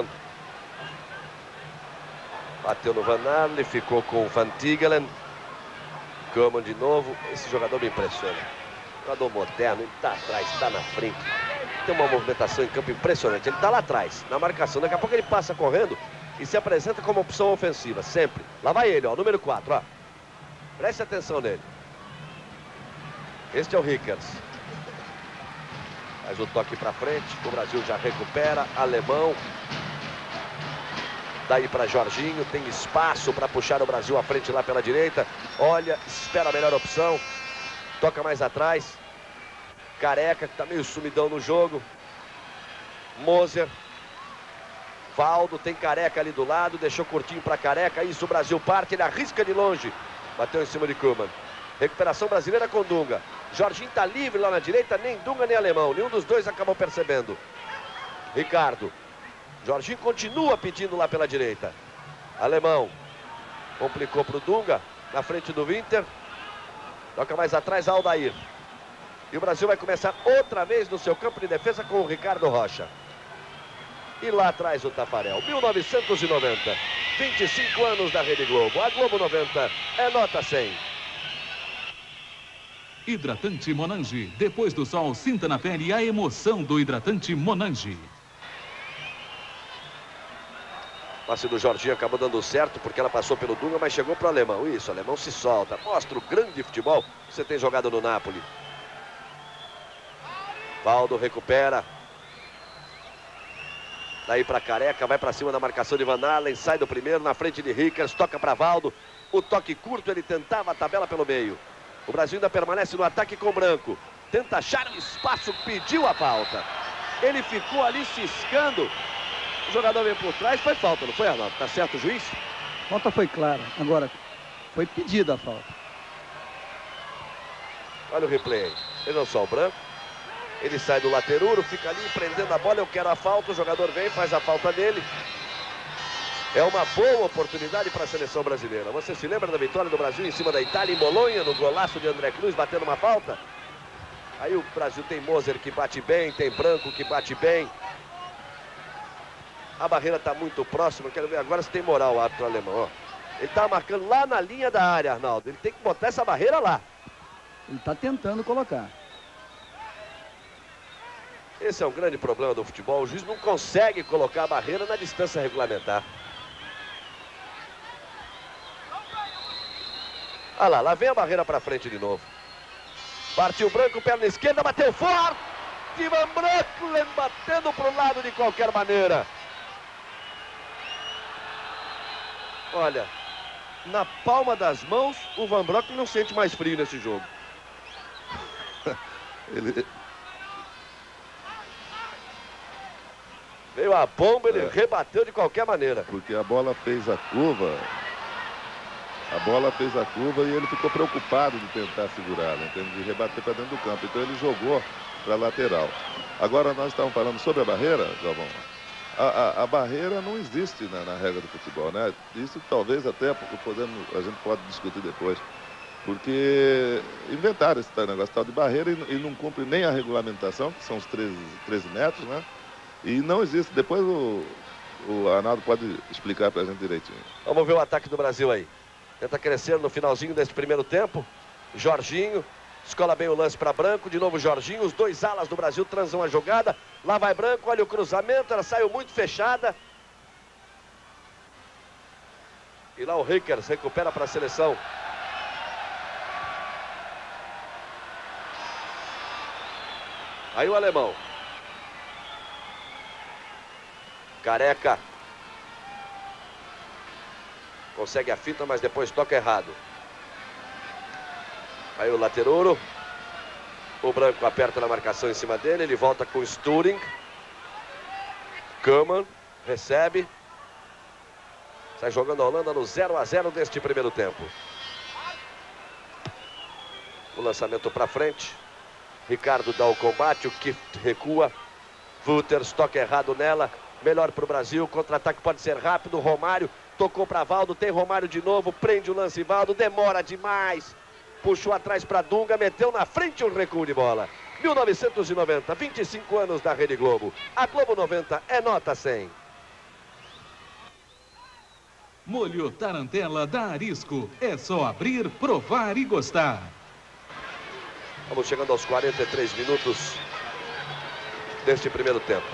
Speaker 1: Bateu no Van Arle, ficou com o Van Tigelen. Koeman de novo. Esse jogador me impressiona. Jogador moderno, ele está atrás, está na frente. Tem uma movimentação em campo impressionante. Ele está lá atrás, na marcação. Daqui a pouco ele passa correndo e se apresenta como opção ofensiva, sempre. Lá vai ele, ó, número 4, ó. Preste atenção nele. Este é o Rickers. Faz o toque para frente, o Brasil já recupera, alemão. Daí para Jorginho, tem espaço para puxar o Brasil à frente lá pela direita. Olha, espera a melhor opção. Toca mais atrás. Careca, que está meio sumidão no jogo. Moser. Valdo, tem Careca ali do lado, deixou curtinho para Careca. Isso, o Brasil parte, ele arrisca de longe. Bateu em cima de Koeman. Recuperação brasileira com Dunga. Jorginho está livre lá na direita, nem Dunga nem Alemão. Nenhum dos dois acabou percebendo. Ricardo. Jorginho continua pedindo lá pela direita. Alemão. Complicou para o Dunga. Na frente do Winter. Toca mais atrás, Aldair. E o Brasil vai começar outra vez no seu campo de defesa com o Ricardo Rocha. E lá atrás o Taffarel. 1990. 25 anos da Rede Globo. A Globo 90 é nota 100.
Speaker 2: Hidratante Monange. Depois do sol, sinta na pele a emoção do hidratante Monange.
Speaker 1: Passe do Jorginho acabou dando certo porque ela passou pelo Dunga, mas chegou para o Alemão. Isso, o Alemão se solta. Mostra o grande futebol que você tem jogado no Napoli. Valdo recupera. Daí para Careca, vai para cima da marcação de Van Arlen, sai do primeiro, na frente de Rickers, toca para Valdo. O toque curto, ele tentava a tabela pelo meio. O Brasil ainda permanece no ataque com Branco. Tenta achar o espaço, pediu a falta. Ele ficou ali ciscando. O jogador veio por trás, foi falta, não foi, Arnaldo? Tá certo o juiz?
Speaker 3: A falta foi clara. Agora, foi pedida a falta.
Speaker 1: Olha o replay. Vejam só, o Branco Ele sai do lateral, fica ali prendendo a bola, eu quero a falta, o jogador vem, faz a falta nele. É uma boa oportunidade para a seleção brasileira. Você se lembra da vitória do Brasil em cima da Itália em Bolonha, no golaço de André Cruz, batendo uma falta? Aí o Brasil tem Moser que bate bem, tem Branco que bate bem. A barreira está muito próxima, quero ver agora se tem moral o árbitro alemão. Ó. Ele está marcando lá na linha da área, Arnaldo. Ele tem que botar essa barreira lá.
Speaker 3: Ele está tentando colocar.
Speaker 1: Esse é um grande problema do futebol. O juiz não consegue colocar a barreira na distância regulamentar. Olha lá, lá vem a barreira para frente de novo. Partiu Branco, perna esquerda, bateu forte. Van Breukelen batendo para o lado de qualquer maneira. Olha, na palma das mãos, o Van Breukelen não sente mais frio nesse jogo. Veio a bomba, ele rebateu de qualquer maneira.
Speaker 4: Porque a bola fez a curva. A bola fez a curva e ele ficou preocupado de tentar segurar, né? De rebater para dentro do campo. Então ele jogou para a lateral. Agora nós estamos falando sobre a barreira, Galvão. A barreira não existe na regra do futebol, né? Isso talvez até a gente pode discutir depois. Porque inventaram esse negócio tal de barreira e não cumpre nem a regulamentação, que são os 13 metros, né? E não existe. Depois o Arnaldo pode explicar para a gente direitinho.
Speaker 1: Vamos ver o ataque do Brasil aí. Tenta crescer no finalzinho desse primeiro tempo. Jorginho, escola bem o lance para Branco. De novo Jorginho, os dois alas do Brasil transam a jogada. Lá vai Branco, olha o cruzamento, ela saiu muito fechada. E lá o Rickers recupera para a seleção. Aí o alemão. Careca. Consegue a fita, mas depois toca errado. Aí o lateral. O Branco aperta na marcação em cima dele. Ele volta com o Sturing. Koeman recebe. Sai jogando a Holanda no 0-0 deste primeiro tempo. O lançamento para frente. Ricardo dá o combate. O Kift recua. Wouters toca errado nela. Melhor para o Brasil. Contra-ataque pode ser rápido. Romário. Tocou para Valdo, tem Romário de novo, prende o lance Valdo, demora demais. Puxou atrás para Dunga, meteu na frente um recuo de bola. 1990, 25 anos da Rede Globo. A Globo 90 é nota 100.
Speaker 2: Molho Tarantela da Arisco. É só abrir, provar e gostar.
Speaker 1: Vamos chegando aos 43 minutos deste primeiro tempo.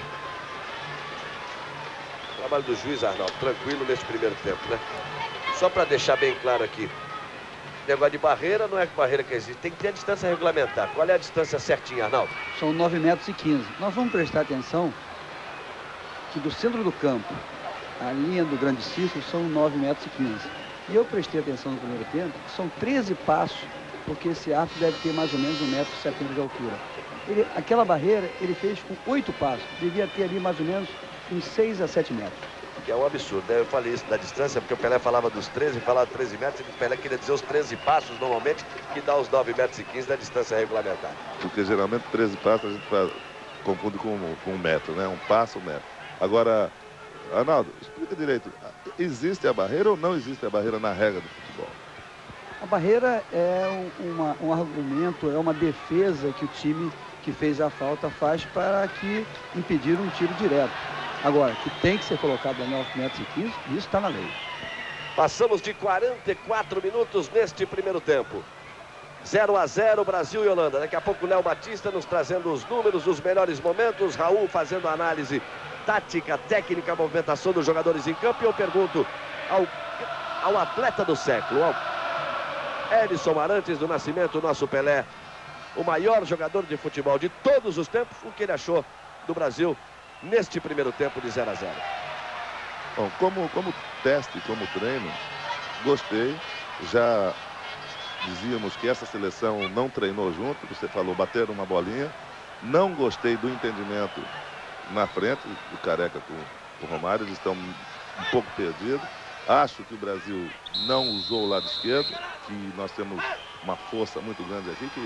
Speaker 1: Trabalho do juiz, Arnaldo, tranquilo neste primeiro tempo, né? Só para deixar bem claro aqui. Negócio de barreira não é barreira que existe, tem que ter a distância regulamentar. Qual é a distância certinha, Arnaldo?
Speaker 3: São 9,15 metros. Nós vamos prestar atenção que do centro do campo, a linha do grande círculo são 9,15 metros. E eu prestei atenção no primeiro tempo, são 13 passos, porque esse arco deve ter mais ou menos 1,70 m de altura. Aquela barreira ele fez com 8 passos, devia ter ali mais ou menos uns 6 a 7 metros.
Speaker 1: Que é um absurdo, né? Eu falei isso da distância, porque o Pelé falava dos 13, falava 13 metros, e o Pelé queria dizer os 13 passos, normalmente, que dá os 9,15 metros da distância regulamentar.
Speaker 4: Porque geralmente 13 passos a gente confunde com um metro, né? Um passo, um metro. Agora, Arnaldo, explica direito, existe a barreira ou não existe a barreira na regra do futebol?
Speaker 3: A barreira é um argumento, é uma defesa que o time que fez a falta faz para que impedir um tiro direto. Agora, que tem que ser colocado a 9,15 metros, isso está na lei.
Speaker 1: Passamos de 44 minutos neste primeiro tempo. 0-0, Brasil e Holanda. Daqui a pouco o Léo Batista nos trazendo os números, os melhores momentos. Raul fazendo a análise tática, técnica, movimentação dos jogadores em campo. E eu pergunto ao atleta do século, ao Edson Arantes do Nascimento, nosso Pelé, o maior jogador de futebol de todos os tempos, o que ele achou do Brasil neste primeiro tempo de 0-0.
Speaker 4: Bom, como teste, como treino, gostei. Já dizíamos que essa seleção não treinou junto, você falou, bateram uma bolinha. Não gostei do entendimento na frente do Careca com o Romário, eles estão um pouco perdidos. Acho que o Brasil não usou o lado esquerdo, que nós temos uma força muito grande aqui, que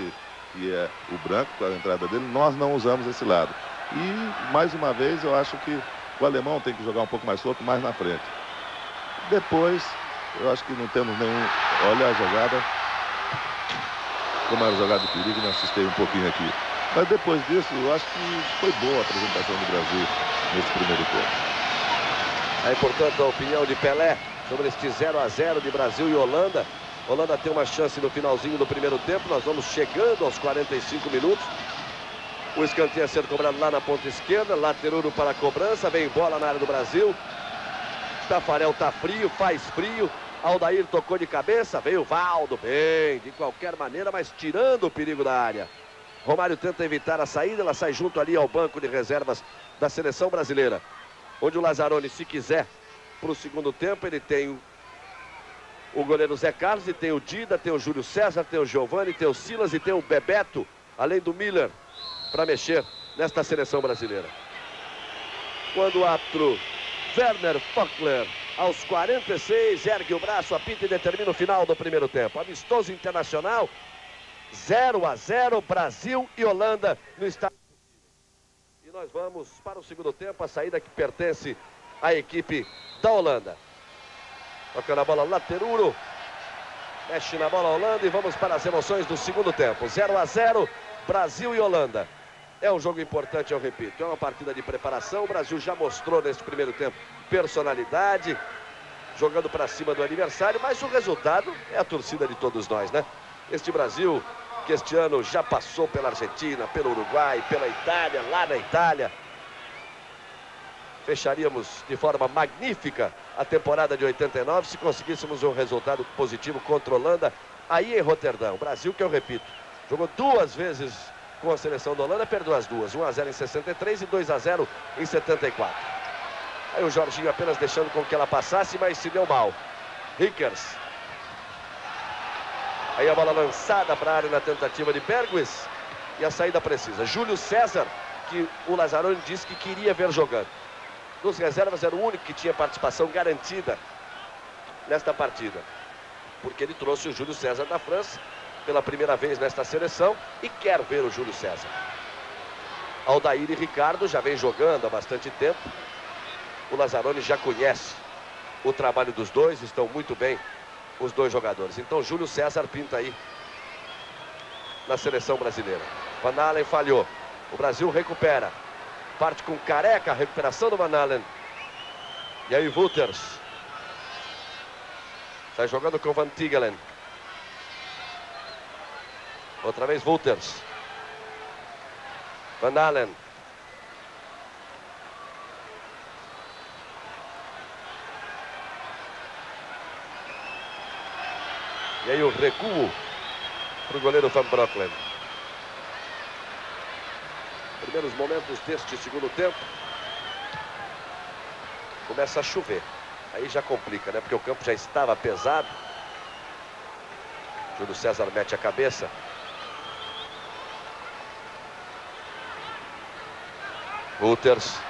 Speaker 4: que é o branco, com a entrada dele, nós não usamos esse lado. E, mais uma vez, eu acho que o alemão tem que jogar um pouco mais solto, mais na frente. Depois, eu acho que não temos nenhum... Olha a jogada. Como era a jogada de perigo, me assustei um pouquinho aqui. Mas depois disso, eu acho que foi boa a apresentação do Brasil nesse primeiro tempo.
Speaker 1: Aí, portanto, a opinião de Pelé sobre este 0 a 0 de Brasil e Holanda. Holanda tem uma chance no finalzinho do primeiro tempo. Nós vamos chegando aos 45 minutos. O escanteio a ser cobrado lá na ponta esquerda. Lateruro para a cobrança. Vem bola na área do Brasil. Tafarel tá frio, faz frio. Aldair tocou de cabeça. Veio o Valdo. Bem, de qualquer maneira, mas tirando o perigo da área. Romário tenta evitar a saída. Ela sai junto ali ao banco de reservas da seleção brasileira. Onde o Lazzaroni, se quiser, para o segundo tempo, ele tem o goleiro Zé Carlos, e tem o Dida, tem o Júlio César, tem o Giovani, tem o Silas e tem o Bebeto, além do Miller, para mexer nesta seleção brasileira. Quando o árbitro Werner Fockler, aos 46, ergue o braço, apita e determina o final do primeiro tempo. Amistoso internacional, 0 a 0, Brasil e Holanda no estádio. E nós vamos para o segundo tempo, a saída que pertence à equipe da Holanda. Toca na bola Lateruro, mexe na bola Holanda e vamos para as emoções do segundo tempo. 0 a 0, Brasil e Holanda. É um jogo importante, eu repito, é uma partida de preparação. O Brasil já mostrou nesse primeiro tempo personalidade, jogando para cima do adversário, mas o resultado é a torcida de todos nós, né? Este Brasil que este ano já passou pela Argentina, pelo Uruguai, pela Itália, lá na Itália. Fecharíamos de forma magnífica a temporada de 89 se conseguíssemos um resultado positivo contra a Holanda aí em Roterdão. O Brasil, que eu repito, jogou 2 vezes com a seleção da Holanda, perdeu as duas. 1 a 0 em 63 e 2 a 0 em 74. Aí o Jorginho apenas deixando com que ela passasse, mas se deu mal. Rickers. Aí a bola lançada para a área na tentativa de Berghuis. E a saída precisa. Júlio César, que o Lazzaroni disse que queria ver jogando. Dos reservas era o único que tinha participação garantida nesta partida. Porque ele trouxe o Júlio César da França pela primeira vez nesta seleção e quer ver o Júlio César. Aldair e Ricardo já vem jogando há bastante tempo. O Lazzaroni já conhece o trabalho dos dois, estão muito bem os dois jogadores. Então Júlio César pinta aí na seleção brasileira. Van Allen falhou. O Brasil recupera. Parte com Careca, a recuperação do Van Allen. E aí Wouters. Sai jogando com Van Tigelen. Outra vez Wouters. Van Allen. E aí o recuo para o goleiro Van Broecklem. Primeiros momentos deste segundo tempo. Começa a chover. Aí já complica, né? Porque o campo já estava pesado. Júlio César mete a cabeça. Wouters.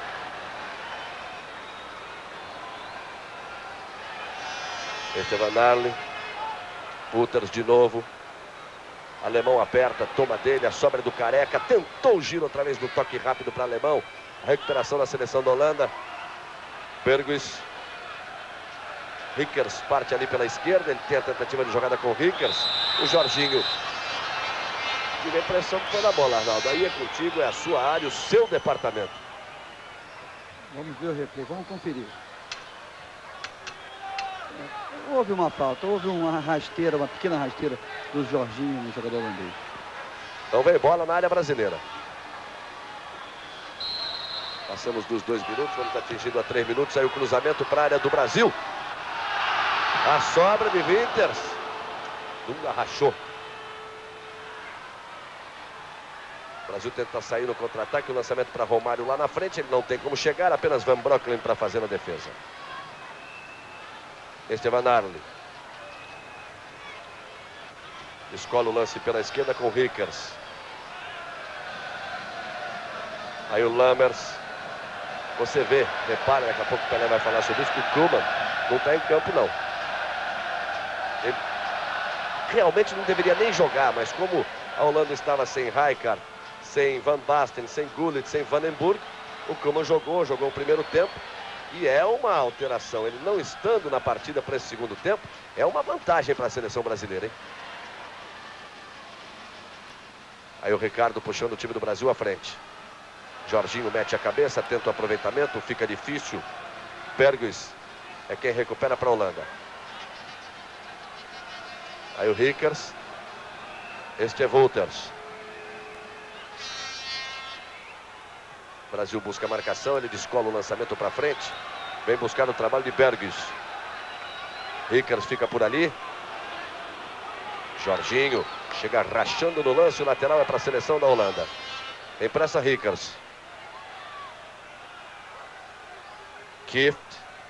Speaker 1: Este é Van Allen. Wouters de novo. Alemão aperta, toma dele, a sobra do Careca. Tentou o giro outra vez do toque rápido para Alemão. A recuperação da seleção da Holanda. Berghuis. Rickers parte ali pela esquerda. Ele tem a tentativa de jogada com o Rickers. O Jorginho. Tive a impressão que foi na bola, Arnaldo. Aí é contigo, é a sua área, o seu departamento.
Speaker 3: Vamos ver o replay, vamos conferir. Houve uma falta, houve uma rasteira, uma pequena rasteira do Jorginho no jogador holandês.
Speaker 1: Então vem bola na área brasileira. Passamos dos 2 minutos, vamos atingindo a 3 minutos. Aí o cruzamento para a área do Brasil. A sobra de Winters. Dunga rachou. O Brasil tenta sair no contra-ataque. O lançamento para Romário lá na frente. Ele não tem como chegar. Apenas Van Broecklem para fazer a defesa. Este é Van Arle. Escola o lance pela esquerda com Rickers. Aí o Lammers. Você vê, repara, daqui a pouco o Pelé vai falar sobre isso, que o Koeman não está em campo, não. Ele realmente não deveria nem jogar, mas como A Holanda estava sem Rijkaard, sem Van Basten, sem Gullit, sem Vandenburg. O Koeman jogou o primeiro tempo. E é uma alteração. Ele não estando na partida para esse segundo tempo, é uma vantagem para a seleção brasileira, hein? Aí o Ricardo puxando o time do Brasil à frente. Jorginho mete a cabeça, tenta o aproveitamento, fica difícil. Berghuis é quem recupera para a Holanda. Aí o Rickers. Este é Wolters. O Brasil busca a marcação, ele descola o lançamento para frente. Vem buscar o trabalho de Berghuis. Rickers fica por ali. Jorginho chega rachando no lance, o lateral é para a seleção da Holanda. Empresta Rickers. Kieft.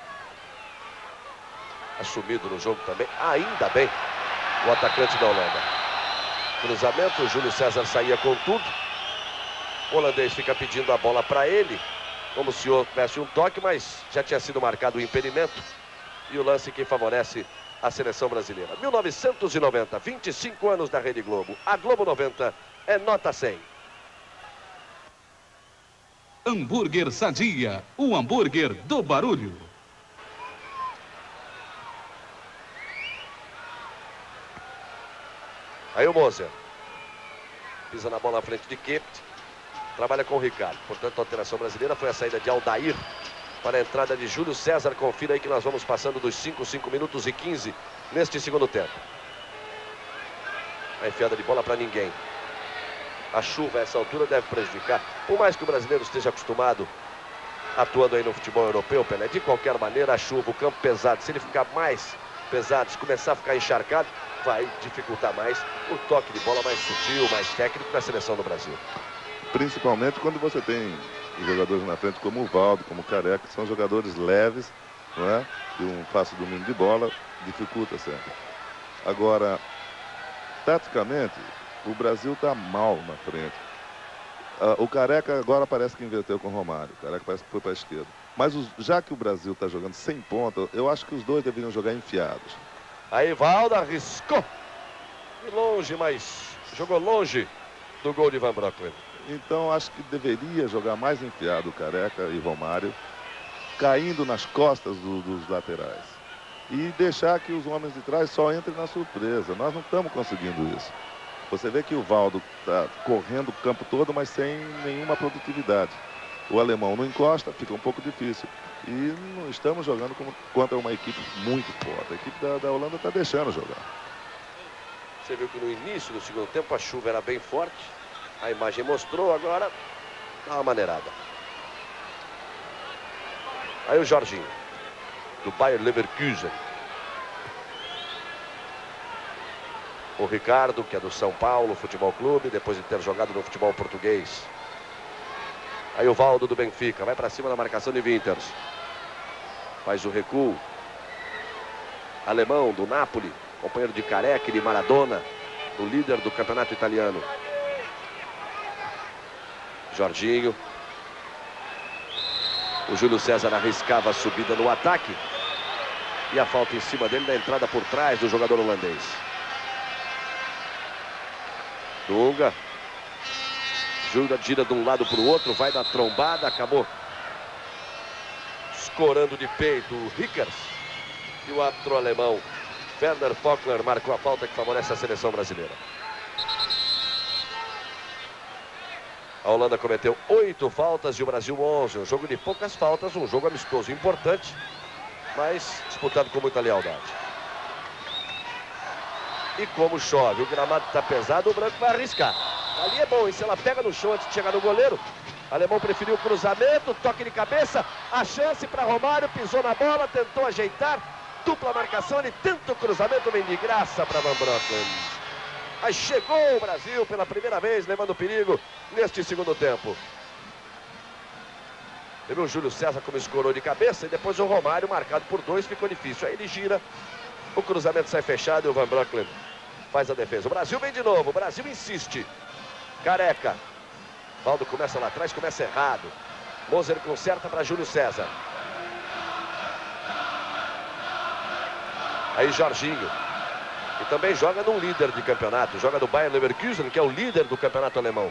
Speaker 1: Assumido no jogo também, ainda bem, o atacante da Holanda. Cruzamento, o Júlio César saía com tudo. O holandês fica pedindo a bola para ele, como se houvesse um toque, mas já tinha sido marcado o impedimento. E o lance que favorece a seleção brasileira. 1990, 25 anos da Rede Globo. A Globo 90 é nota 100.
Speaker 2: Hambúrguer Sadia, o hambúrguer do barulho.
Speaker 1: Aí o Moser. Pisa na bola na frente de Kieft. Trabalha com o Ricardo. Portanto, a alteração brasileira foi a saída de Aldair para a entrada de Júlio César. Confira aí que nós vamos passando dos 5 minutos e 15 neste segundo tempo. A enfiada de bola para ninguém. A chuva a essa altura deve prejudicar. Por mais que o brasileiro esteja acostumado atuando aí no futebol europeu, Pelé, de qualquer maneira a chuva, o campo pesado, se ele ficar mais pesado, se começar a ficar encharcado, vai dificultar mais o toque de bola mais sutil, mais técnico da seleção do Brasil.
Speaker 4: Principalmente quando você tem jogadores na frente como o Valdo, como o Careca, que são jogadores leves, não é? E um fácil domínio de bola dificulta sempre. Agora, taticamente, o Brasil está mal na frente. O Careca agora parece que inverteu com o Romário. O Careca parece que foi para a esquerda. Mas já que o Brasil está jogando sem ponta, eu acho que os dois deveriam jogar enfiados.
Speaker 1: Aí Valdo arriscou. De longe, mas jogou longe do gol de Van Bronckhorst.
Speaker 4: Então acho que deveria jogar mais enfiado o Careca e Romário, caindo nas costas dos laterais. E deixar que os homens de trás só entrem na surpresa. Nós não estamos conseguindo isso. Você vê que o Valdo está correndo o campo todo, mas sem nenhuma produtividade. O alemão não encosta, fica um pouco difícil. E não estamos jogando contra uma equipe muito forte. A equipe da Holanda está deixando jogar.
Speaker 1: Você viu que no início do segundo tempo a chuva era bem forte. A imagem mostrou, agora dá uma maneirada. Aí o Jorginho, do Bayer Leverkusen. O Ricardo, que é do São Paulo Futebol Clube, depois de ter jogado no futebol português. Aí o Valdo do Benfica, vai para cima da marcação de Winters. Faz o recuo. Alemão do Napoli, companheiro de Careca e de Maradona, o líder do campeonato italiano. Jorginho. O Júlio César arriscava a subida no ataque. E a falta em cima dele da entrada por trás do jogador holandês. Dunga. Júlio gira de um lado para o outro, vai dar trombada, acabou escorando de peito o Rickers. E o árbitro alemão, Werner Vockler, marcou a falta que favorece a seleção brasileira. A Holanda cometeu 8 faltas e o Brasil 11. Um jogo de poucas faltas, um jogo amistoso importante, mas disputado com muita lealdade. E como chove, o gramado está pesado, o branco vai arriscar. Ali é bom, e se ela pega no chão antes de chegar no goleiro, o alemão preferiu o cruzamento, toque de cabeça, a chance para Romário, pisou na bola, tentou ajeitar, dupla marcação, ele tenta o cruzamento, vem de graça para Van Bronckhorst. Aí chegou o Brasil pela primeira vez, levando perigo neste segundo tempo. Teve o Júlio César como escorou de cabeça e depois o Romário, marcado por 2, ficou difícil. Aí ele gira, o cruzamento sai fechado e o Van Bronckhorst faz a defesa. O Brasil vem de novo, o Brasil insiste. Careca. Valdo começa lá atrás, começa errado. Moser conserta para Júlio César. Aí Jorginho. E também joga num líder de campeonato. Joga no Bayer Leverkusen, que é o líder do campeonato alemão.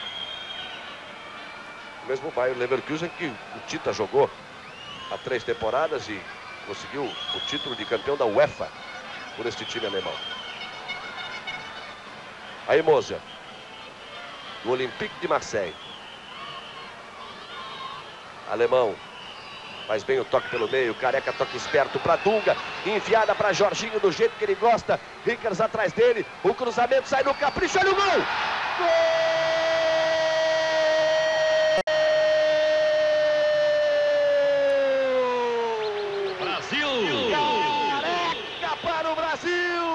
Speaker 1: O mesmo Bayer Leverkusen que o Tita jogou há 3 temporadas e conseguiu o título de campeão da UEFA por este time alemão. Aí Moser, do Olympique de Marseille. Alemão. Faz bem o toque pelo meio. Careca toca esperto para Dunga. Enfiada para Jorginho do jeito que ele gosta. Rickers atrás dele. O cruzamento sai no capricho. Olha o gol! Gol!
Speaker 2: Brasil!
Speaker 1: Careca para o Brasil!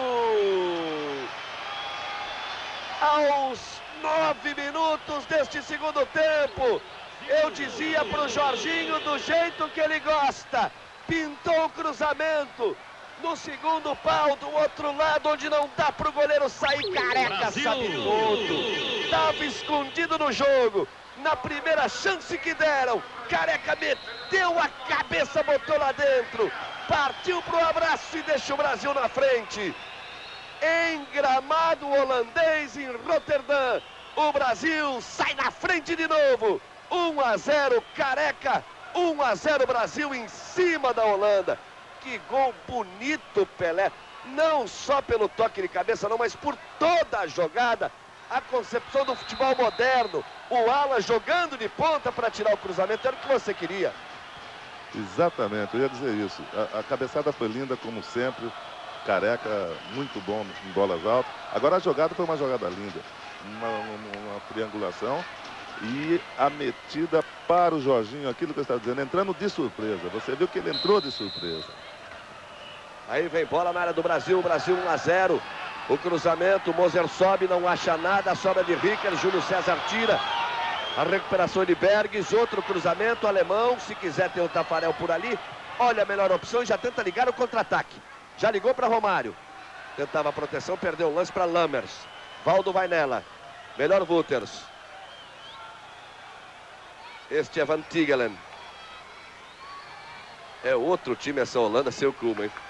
Speaker 1: Aos 9 minutos deste segundo tempo. Eu dizia para o Jorginho do jeito que ele gosta. Pintou o cruzamento no segundo pau do outro lado, onde não dá para o goleiro sair. Careca
Speaker 2: Brasil!
Speaker 1: sabe tudo. Estava escondido no jogo. Na primeira chance que deram, Careca meteu a cabeça, botou lá dentro. Partiu para o abraço e deixa o Brasil na frente. Em gramado holandês, em Roterdã, o Brasil sai na frente de novo. 1-0 Careca, 1-0 Brasil em cima da Holanda. Que gol bonito, Pelé. Não só pelo toque de cabeça, não, mas por toda a jogada. A concepção do futebol moderno. O ala jogando de ponta para tirar o cruzamento. Era o que você queria.
Speaker 4: Exatamente, eu ia dizer isso. A cabeçada foi linda, como sempre. Careca, muito bom em bolas altas. Agora a jogada foi uma jogada linda. Uma triangulação. E a metida para o Jorginho, aquilo que eu estava dizendo, entrando de surpresa. Você viu que ele entrou de surpresa.
Speaker 1: Aí vem bola na área do Brasil, Brasil 1-0. O cruzamento, o Moser sobe, não acha nada, a sobra de Rickers, Júlio César tira. A recuperação de Berges, outro cruzamento, alemão, se quiser ter o Tafarel por ali. Olha a melhor opção e já tenta ligar o contra-ataque. Já ligou para Romário. Tentava a proteção, perdeu o lance para Lammers. Valdo vai nela. Melhor Wouters. Este é Van Tigelen. É outro time essa Holanda, seu Koeman, hein?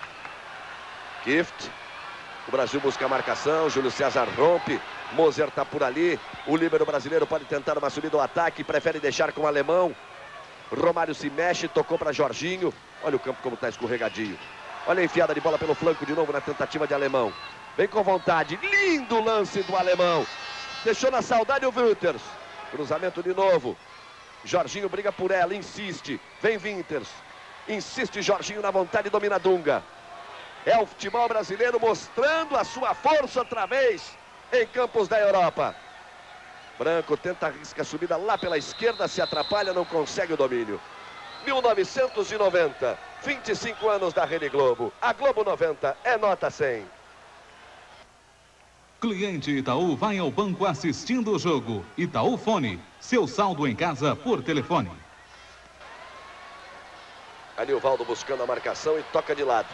Speaker 1: Kift. O Brasil busca a marcação. Júlio César rompe. Moser está por ali. O líbero brasileiro pode tentar uma subida ao ataque. Prefere deixar com o alemão. Romário se mexe. Tocou para Jorginho. Olha o campo como está escorregadio. Olha a enfiada de bola pelo flanco de novo na tentativa de alemão. Vem com vontade. Lindo lance do alemão. Deixou na saudade o Wouters. Cruzamento de novo. Jorginho briga por ela, insiste. Vem Winters. Insiste Jorginho na vontade, domina Dunga. É o futebol brasileiro mostrando a sua força outra vez em campos da Europa. Branco tenta arriscar a subida lá pela esquerda, se atrapalha, não consegue o domínio. 1990, 25 anos da Rede Globo. A Globo 90 é nota 100.
Speaker 2: Cliente Itaú vai ao banco assistindo o jogo. Itaú Fone, seu saldo em casa por telefone.
Speaker 1: Ali o Valdo buscando a marcação e toca de lado.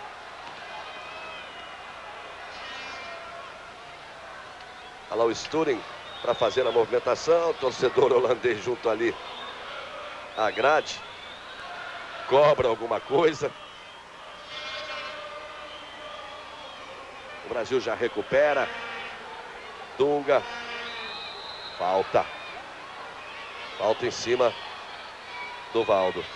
Speaker 1: Olha lá o Sturing para fazer a movimentação. Torcedor holandês junto ali à grade. Cobra alguma coisa. O Brasil já recupera. Dunga. Falta. Falta em cima do Valdo.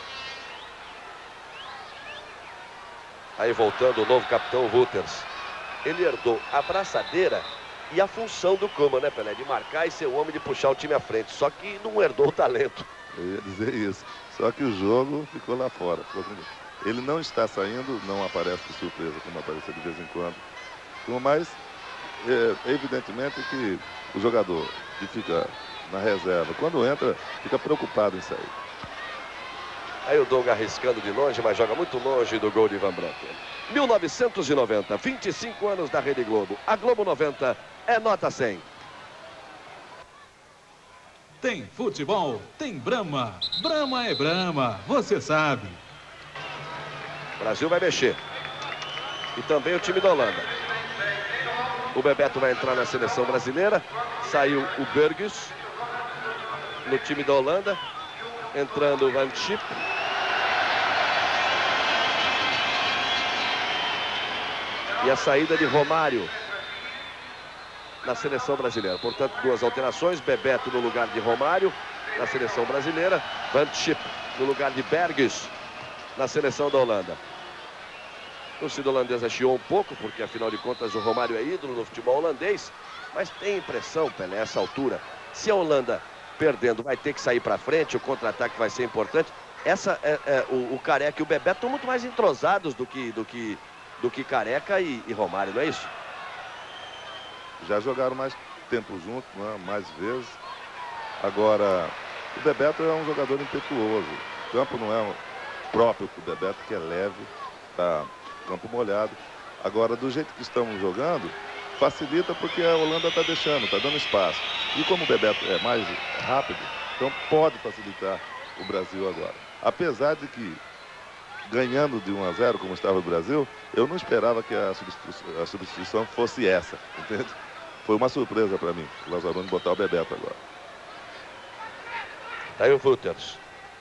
Speaker 1: Aí voltando o novo capitão Wouters. Ele herdou a braçadeira e a função do Koeman, né, Pelé? De marcar e ser o homem de puxar o time à frente. Só que não herdou o talento.
Speaker 4: Eu ia dizer isso. Só que o jogo ficou lá fora. Ele não está saindo, não aparece de surpresa, como aparece de vez em quando. Mas, evidentemente que o jogador que fica na reserva, quando entra, fica preocupado em sair.
Speaker 1: Aí o Dunga arriscando de longe, mas joga muito longe do gol de Van Bretten. 1990, 25 anos da Rede Globo. A Globo 90 é nota 100.
Speaker 2: Tem futebol, tem Brahma. Brahma é Brahma, você sabe.
Speaker 1: O Brasil vai mexer. E também o time da Holanda. O Bebeto vai entrar na seleção brasileira. Saiu o Berges no time da Holanda. Entrando o Van Schip. E a saída de Romário na seleção brasileira. Portanto, 2 alterações. Bebeto no lugar de Romário na seleção brasileira. Van Schip no lugar de Berghuis na seleção da Holanda. A torcida holandesa chiou um pouco, porque afinal de contas o Romário é ídolo no futebol holandês. Mas tem impressão, Pelé, essa altura, se a Holanda perdendo vai ter que sair para frente, o contra-ataque vai ser importante. O Careca e o Bebeto estão muito mais entrosados do que Careca e Romário, não é isso?
Speaker 4: Já jogaram mais tempo juntos, né? Mais vezes. Agora, o Bebeto é um jogador impetuoso. O campo não é próprio para o Bebeto, que é leve, tá campo molhado. Agora, do jeito que estamos jogando, facilita porque a Holanda está deixando, está dando espaço. E como o Bebeto é mais rápido, então pode facilitar o Brasil agora. Apesar de que, ganhando de 1-0, como estava o Brasil, eu não esperava que a substituição fosse essa, entende? Foi uma surpresa para mim, o Lazzaroni botar o Bebeto agora.
Speaker 1: Tá aí o Wouters.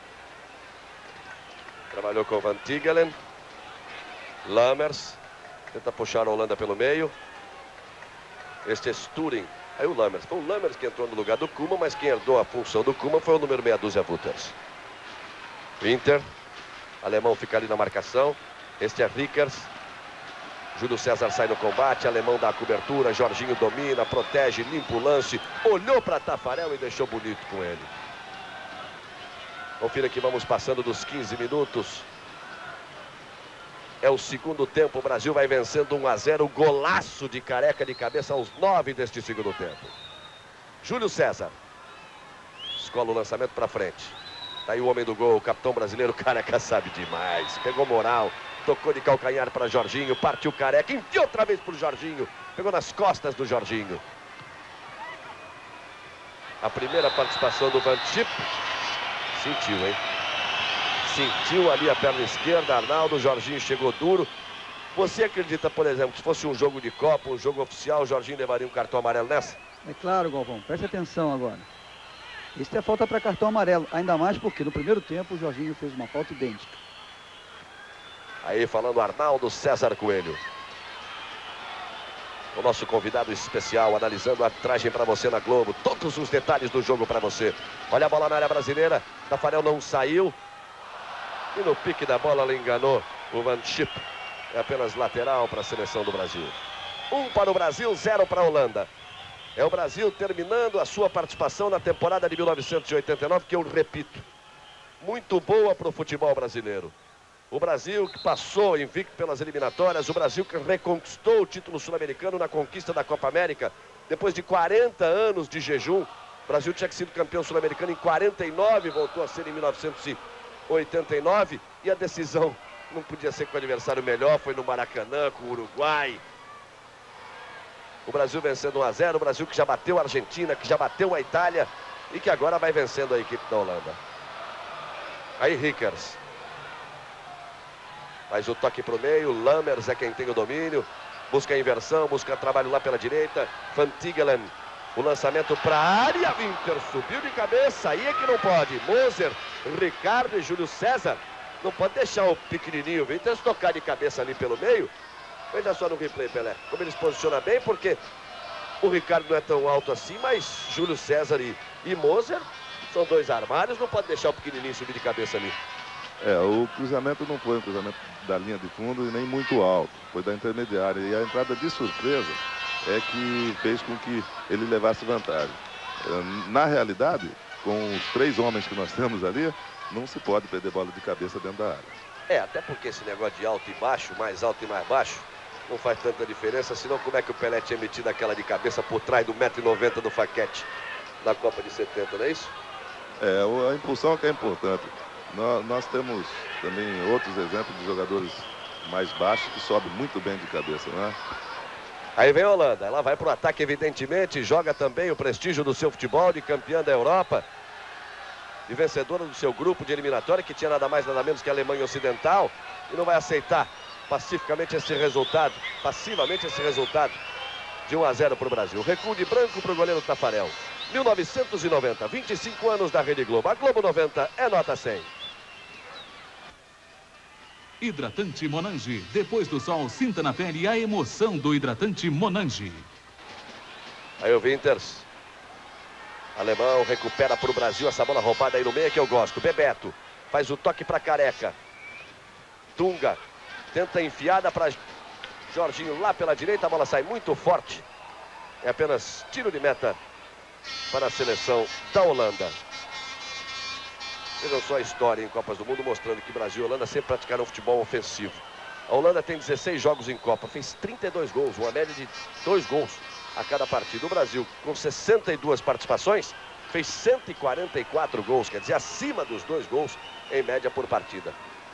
Speaker 1: Trabalhou com o Van Tigelen. Lammers. Tenta puxar a Holanda pelo meio. Este é Sturing. Aí o Lammers. Foi o Lammers que entrou no lugar do Koeman, mas quem herdou a função do Koeman foi o número meia dúzia, Wouters. Winter. Alemão fica ali na marcação. Este é Rickers. Júlio César sai no combate. Alemão dá a cobertura. Jorginho domina, protege, limpa o lance. Olhou para Tafarel e deixou bonito com ele. Confira que vamos passando dos 15 minutos. É o segundo tempo. O Brasil vai vencendo 1-0. Golaço de Careca de cabeça aos 9 deste segundo tempo. Júlio César. Escola o lançamento para frente. Tá aí o homem do gol, o capitão brasileiro. Careca sabe demais. Pegou moral. Tocou de calcanhar para Jorginho. Partiu Careca. Enfiou outra vez para o Jorginho. Pegou nas costas do Jorginho. A primeira participação do Van Schip. Sentiu, hein? Sentiu ali a perna esquerda. Arnaldo. Jorginho chegou duro. Você acredita, por exemplo, se fosse um jogo de Copa, um jogo oficial, o Jorginho levaria um cartão amarelo nessa?
Speaker 3: É claro, Galvão. Preste atenção agora. Isso é falta para cartão amarelo. Ainda mais porque no primeiro tempo o Jorginho fez uma falta idêntica.
Speaker 1: Aí falando Arnaldo César Coelho. O nosso convidado especial, analisando a arbitragem para você na Globo. Todos os detalhes do jogo para você. Olha a bola na área brasileira. Tafarel não saiu. E no pique da bola ela enganou o Van Schip. É apenas lateral para a seleção do Brasil. 1 para o Brasil, 0 para a Holanda. É o Brasil terminando a sua participação na temporada de 1989, que eu repito, muito boa para o futebol brasileiro. O Brasil que passou invicto pelas eliminatórias, o Brasil que reconquistou o título sul-americano na conquista da Copa América, depois de 40 anos de jejum. O Brasil tinha sido campeão sul-americano em 49, voltou a ser em 1989, e a decisão não podia ser com o adversário melhor, foi no Maracanã, com o Uruguai. O Brasil vencendo 1-0, o Brasil que já bateu a Argentina, que já bateu a Itália e que agora vai vencendo a equipe da Holanda. Aí Rickers. Faz o toque para o meio, Lammers é quem tem o domínio. Busca a inversão, busca trabalho lá pela direita. Van Tigelen, o lançamento para a área. Winter subiu de cabeça, aí é que não pode. Moser, Ricardo e Júlio César. Não pode deixar o pequenininho Winter tocar de cabeça ali pelo meio. Veja só no replay, Pelé, como ele se posiciona bem, porque o Ricardo não é tão alto assim, mas Júlio César e Moser são dois armários, não pode deixar o pequenininho subir de cabeça ali.
Speaker 4: O cruzamento não foi um cruzamento da linha de fundo e nem muito alto, foi da intermediária. E a entrada de surpresa é que fez com que ele levasse vantagem. Na realidade, com os 3 homens que nós temos ali, não se pode perder bola de cabeça dentro da área.
Speaker 1: Até porque esse negócio de alto e baixo, mais alto e mais baixo, não faz tanta diferença, senão como é que o Pelé tinha metido aquela de cabeça por trás do 1,90 m do Faquete na Copa de 70, não é isso?
Speaker 4: A impulsão é que é importante. Nós temos também outros exemplos de jogadores mais baixos que sobem muito bem de cabeça, não é?
Speaker 1: Aí vem a Holanda, ela vai para o ataque evidentemente, joga também o prestígio do seu futebol de campeã da Europa e vencedora do seu grupo de eliminatória, que tinha nada mais nada menos que a Alemanha Ocidental, e não vai aceitar passivamente esse resultado de 1-0 para o Brasil. Recuo de branco para o goleiro Tafarel. 1990, 25 anos da Rede Globo. A Globo 90 é nota 100.
Speaker 2: Hidratante Monange. Depois do sol, sinta na pele a emoção do hidratante Monange.
Speaker 1: Aí o Winters. Alemão recupera para o Brasil essa bola roubada aí no meio que eu gosto. Bebeto faz o toque para Careca. Dunga tenta enfiada para Jorginho lá pela direita. A bola sai muito forte. É apenas tiro de meta para a seleção da Holanda. Vejam só a história em Copas do Mundo mostrando que Brasil e Holanda sempre praticaram futebol ofensivo. A Holanda tem 16 jogos em Copa, fez 32 gols, uma média de 2 gols a cada partida. O Brasil, com 62 participações, fez 144 gols, quer dizer, acima dos 2 gols em média por partida.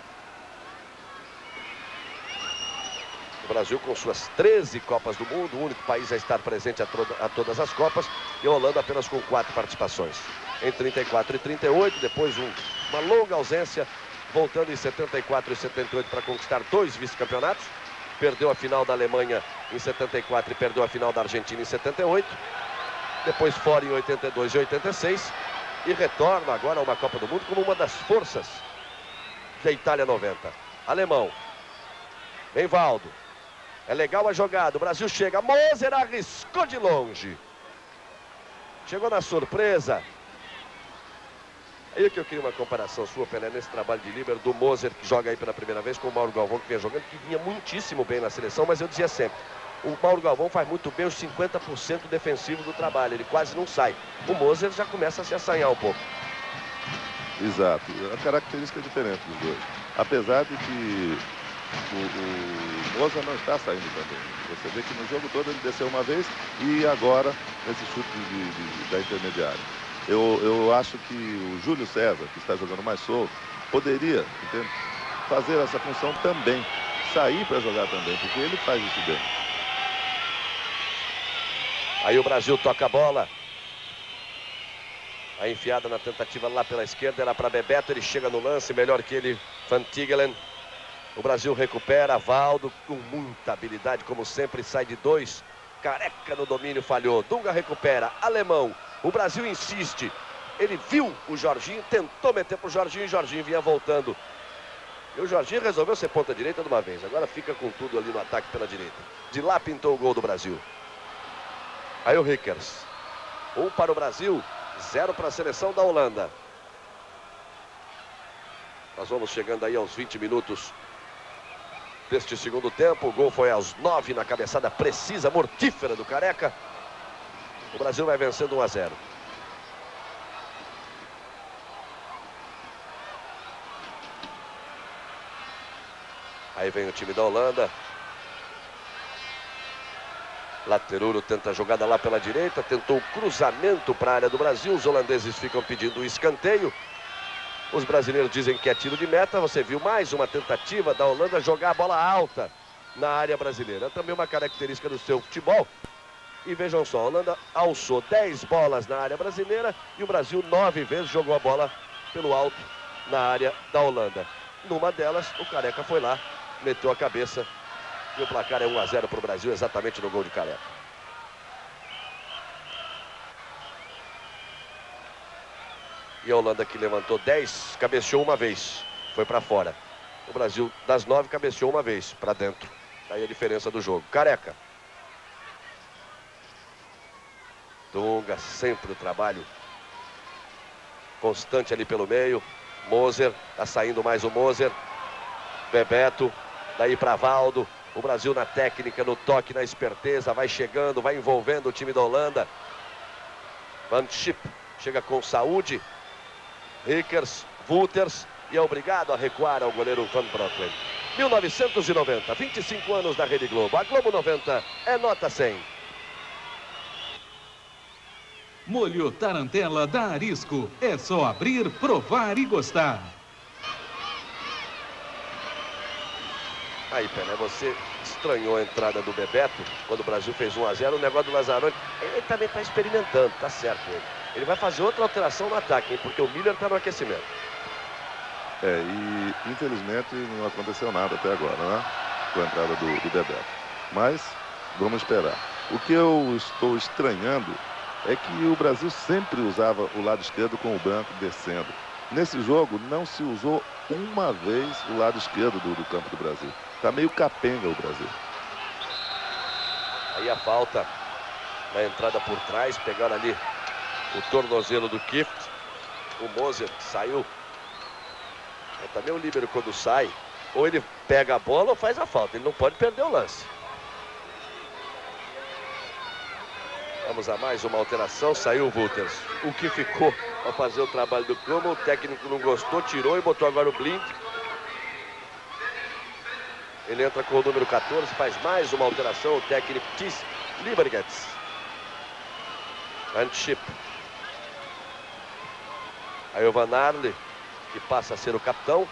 Speaker 1: O Brasil com suas 13 Copas do Mundo, o único país a estar presente a todas as Copas, e a Holanda apenas com 4 participações. Em 34 e 38, depois uma longa ausência, voltando em 74 e 78 para conquistar 2 vice-campeonatos. Perdeu a final da Alemanha em 74 e perdeu a final da Argentina em 78. Depois fora em 82 e 86. E retorna agora a uma Copa do Mundo como uma das forças da Itália 90. Alemão. Vem Valdo. É legal a jogada. O Brasil chega. Moser arriscou de longe. Chegou na surpresa. Aí que eu queria uma comparação sua, Pelé, nesse trabalho de líbero do Moser, que joga aí pela primeira vez, com o Mauro Galvão, que vem jogando, que vinha muitíssimo bem na seleção, mas eu dizia sempre, o Mauro Galvão faz muito bem os 50% defensivo do trabalho, ele quase não sai. O Moser já começa a se assanhar um pouco.
Speaker 4: Exato, a característica é diferente dos dois. Apesar de que o Moser não está saindo também. Você vê que no jogo todo ele desceu uma vez e agora nesse chute da intermediária. Eu acho que o Júlio César, que está jogando mais solto, poderia, entende, fazer essa função também. Sair para jogar também, porque ele faz isso bem.
Speaker 1: Aí o Brasil toca a bola. A enfiada na tentativa lá pela esquerda era para Bebeto. Ele chega no lance, melhor que ele, Van Tigelen. O Brasil recupera, Valdo com muita habilidade, como sempre, sai de 2. Careca no domínio, falhou. Dunga recupera, Alemão. O Brasil insiste. Ele viu o Jorginho, tentou meter para o Jorginho e Jorginho vinha voltando. E o Jorginho resolveu ser ponta direita de uma vez. Agora fica com tudo ali no ataque pela direita. De lá pintou o gol do Brasil. Aí o Rickers. 1 para o Brasil, 0 para a seleção da Holanda. Nós vamos chegando aí aos 20 minutos deste segundo tempo. O gol foi aos 9 na cabeçada precisa, mortífera do Careca. O Brasil vai vencendo 1-0. Aí vem o time da Holanda. Lateruro tenta a jogada lá pela direita. Tentou o cruzamento para a área do Brasil. Os holandeses ficam pedindo o escanteio. Os brasileiros dizem que é tiro de meta. Você viu mais uma tentativa da Holanda jogar a bola alta na área brasileira. Também uma característica do seu futebol. E vejam só, a Holanda alçou 10 bolas na área brasileira e o Brasil 9 vezes jogou a bola pelo alto na área da Holanda. Numa delas, o Careca foi lá, meteu a cabeça e o placar é 1-0 para o Brasil, exatamente no gol de Careca. E a Holanda, que levantou 10, cabeceou uma vez, foi para fora. O Brasil, das 9, cabeceou uma vez para dentro. Aí a diferença do jogo. Careca. Dunga, sempre o trabalho constante ali pelo meio. Moser, tá saindo mais o Moser. Bebeto, daí para Valdo. O Brasil na técnica, no toque, na esperteza, vai chegando, vai envolvendo o time da Holanda. Van Schip chega com saúde. Rickers, Wouters e é obrigado a recuar ao goleiro Van Breukelen. 1990, 25 anos da Rede Globo. A Globo 90 é nota 100.
Speaker 2: Molho Tarantela da Arisco. É só abrir, provar e gostar.
Speaker 1: Aí, Pelé, você estranhou a entrada do Bebeto quando o Brasil fez 1-0. O negócio do Lazzaroni, ele também está experimentando, tá certo ele. Ele vai fazer outra alteração no ataque, hein, porque o Miller está no aquecimento.
Speaker 4: E infelizmente não aconteceu nada até agora, né? Com a entrada do Bebeto. Mas vamos esperar. O que eu estou estranhando é que o Brasil sempre usava o lado esquerdo com o branco descendo. nesse jogo não se usou uma vez o lado esquerdo do campo do Brasil. Está meio capenga o Brasil.
Speaker 1: Aí a falta na entrada por trás, pegaram ali o tornozelo do Kift. O Moser saiu. Também o líbero, quando sai, ou ele pega a bola ou faz a falta. Ele não pode perder o lance. Vamos a mais uma alteração. Saiu o Wolters. O que ficou para fazer o trabalho do Kuma, o técnico não gostou, tirou e botou agora o Blind. Ele entra com o número 14, faz mais uma alteração. O técnico Tis Liebergets. Antchip. Aí o Van Arle, que passa a ser o capitão.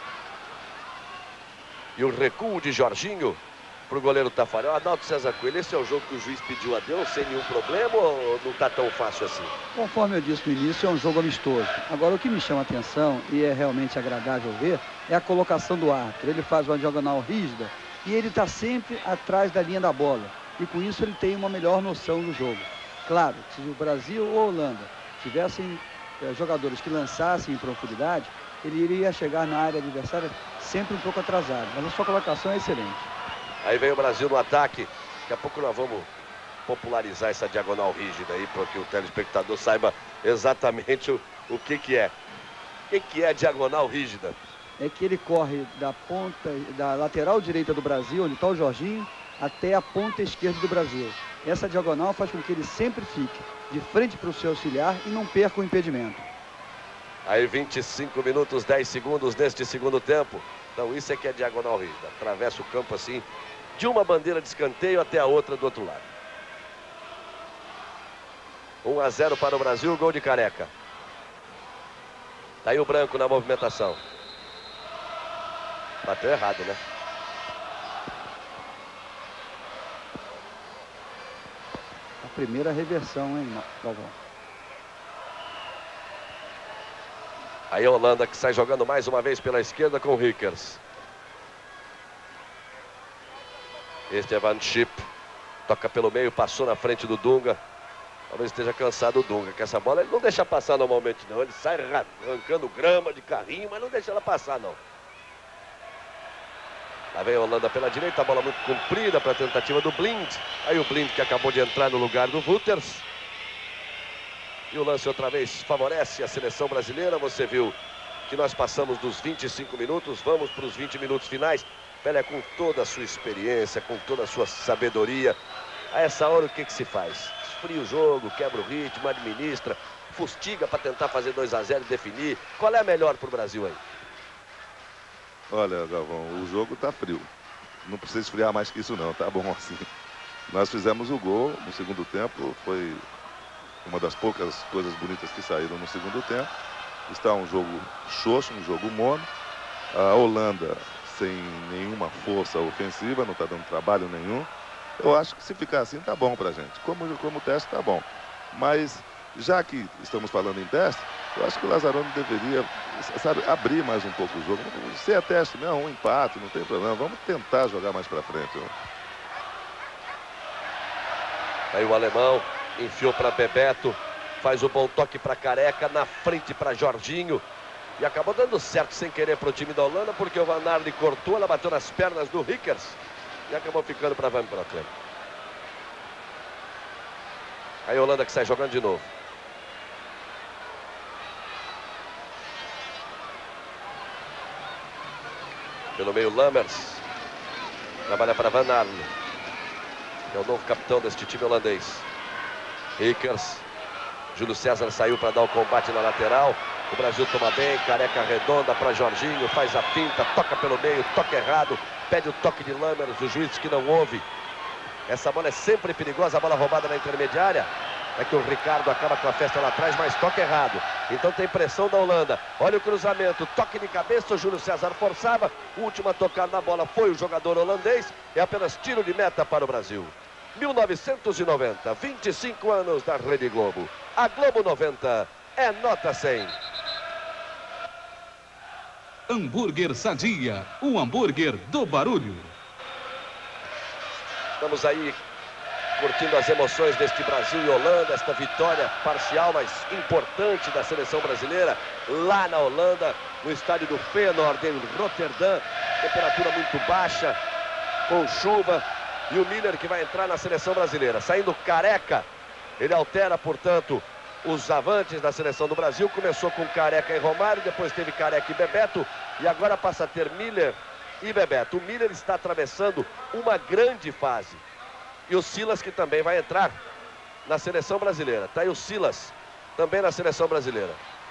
Speaker 1: E o recuo de Jorginho para o goleiro Tafarel. Adalto César Coelho, esse é o jogo que o juiz pediu a Deus sem nenhum problema ou não está tão fácil assim?
Speaker 3: Conforme eu disse no início, é um jogo amistoso. Agora, o que me chama a atenção e é realmente agradável ver é a colocação do árbitro. Ele faz uma diagonal rígida e ele está sempre atrás da linha da bola. E com isso ele tem uma melhor noção do jogo. Claro, se o Brasil ou a Holanda tivessem jogadores que lançassem em profundidade, ele iria chegar na área adversária sempre um pouco atrasado. Mas a sua colocação é excelente.
Speaker 1: Aí vem o Brasil no ataque. Daqui a pouco nós vamos popularizar essa diagonal rígida aí, para que o telespectador saiba exatamente o que é. O que é a diagonal rígida?
Speaker 3: É que ele corre da ponta, da lateral direita do Brasil, onde está o Jorginho, até a ponta esquerda do Brasil. Essa diagonal faz com que ele sempre fique de frente para o seu auxiliar e não perca o impedimento.
Speaker 1: Aí 25 minutos, 10 segundos neste segundo tempo. Então isso é que é diagonal rígida. Atravessa o campo assim, de uma bandeira de escanteio até a outra do outro lado. 1-0 para o Brasil, gol de Careca. Tá aí o Branco na movimentação. Bateu errado, né?
Speaker 3: A primeira reversão, hein, Galvão?
Speaker 1: Aí a Holanda que sai jogando mais uma vez pela esquerda com o Rickers. Este é Van Schip. Toca pelo meio, passou na frente do Dunga. Talvez esteja cansado o Dunga, que essa bola ele não deixa passar normalmente não. Ele sai arrancando grama de carrinho, mas não deixa ela passar não. Lá vem a Holanda pela direita, a bola muito comprida para a tentativa do Blind. Aí o Blind que acabou de entrar no lugar do Wolters. E o lance outra vez favorece a seleção brasileira. Você viu que nós passamos dos 25 minutos, vamos para os 20 minutos finais. Pelé com toda a sua experiência, com toda a sua sabedoria. A essa hora o que se faz? Esfria o jogo, quebra o ritmo, administra, fustiga para tentar fazer 2-0 e definir. Qual é a melhor para o Brasil aí?
Speaker 4: Olha, Galvão, o jogo está frio. Não precisa esfriar mais que isso não, tá bom assim. Nós fizemos o gol no segundo tempo, foi uma das poucas coisas bonitas que saíram no segundo tempo. Está um jogo xoxo, um jogo mono. A Holanda sem nenhuma força ofensiva, não está dando trabalho nenhum. Eu acho que se ficar assim tá bom pra gente. Como teste tá bom. Mas já que estamos falando em teste, eu acho que o Lazzaroni deveria, sabe, abrir mais um pouco o jogo. Se é teste mesmo, um empate, não tem problema. Vamos tentar jogar mais pra frente.
Speaker 1: Aí o alemão enfiou para Bebeto, faz o bom toque para Careca, na frente para Jorginho. E acabou dando certo sem querer para o time da Holanda, porque o Van Arle cortou, ela bateu nas pernas do Rickers e acabou ficando para Van Breukelen. Aí a Holanda que sai jogando de novo. Pelo meio, Lammers. Trabalha para Van Arle, que é o novo capitão deste time holandês. Rickers. Júlio César saiu para dar o combate na lateral. O Brasil toma bem, Careca redonda para Jorginho, faz a finta, toca pelo meio, toca errado, pede o toque de Lammers, o juiz que não ouve. Essa bola é sempre perigosa, a bola roubada na intermediária. É que o Ricardo acaba com a festa lá atrás, mas toca errado. Então tem pressão da Holanda. Olha o cruzamento, toque de cabeça, o Júlio César forçava. O último a tocar na bola foi o jogador holandês. É apenas tiro de meta para o Brasil. 1990, 25 anos da Rede Globo. A Globo 90 é nota 100.
Speaker 2: Hambúrguer Sadia, o hambúrguer do barulho.
Speaker 1: Estamos aí curtindo as emoções deste Brasil e Holanda, esta vitória parcial, mas importante da seleção brasileira, lá na Holanda, no estádio do Feyenoord, em Roterdã, temperatura muito baixa, com chuva, e o Miller que vai entrar na seleção brasileira. Saindo Careca, ele altera, portanto, os avantes da seleção do Brasil. Começou com Careca e Romário, depois teve Careca e Bebeto, e agora passa a ter Miller e Bebeto. O Miller está atravessando uma grande fase. E o Silas, que também vai entrar na seleção brasileira. Tá aí o Silas, também na seleção brasileira.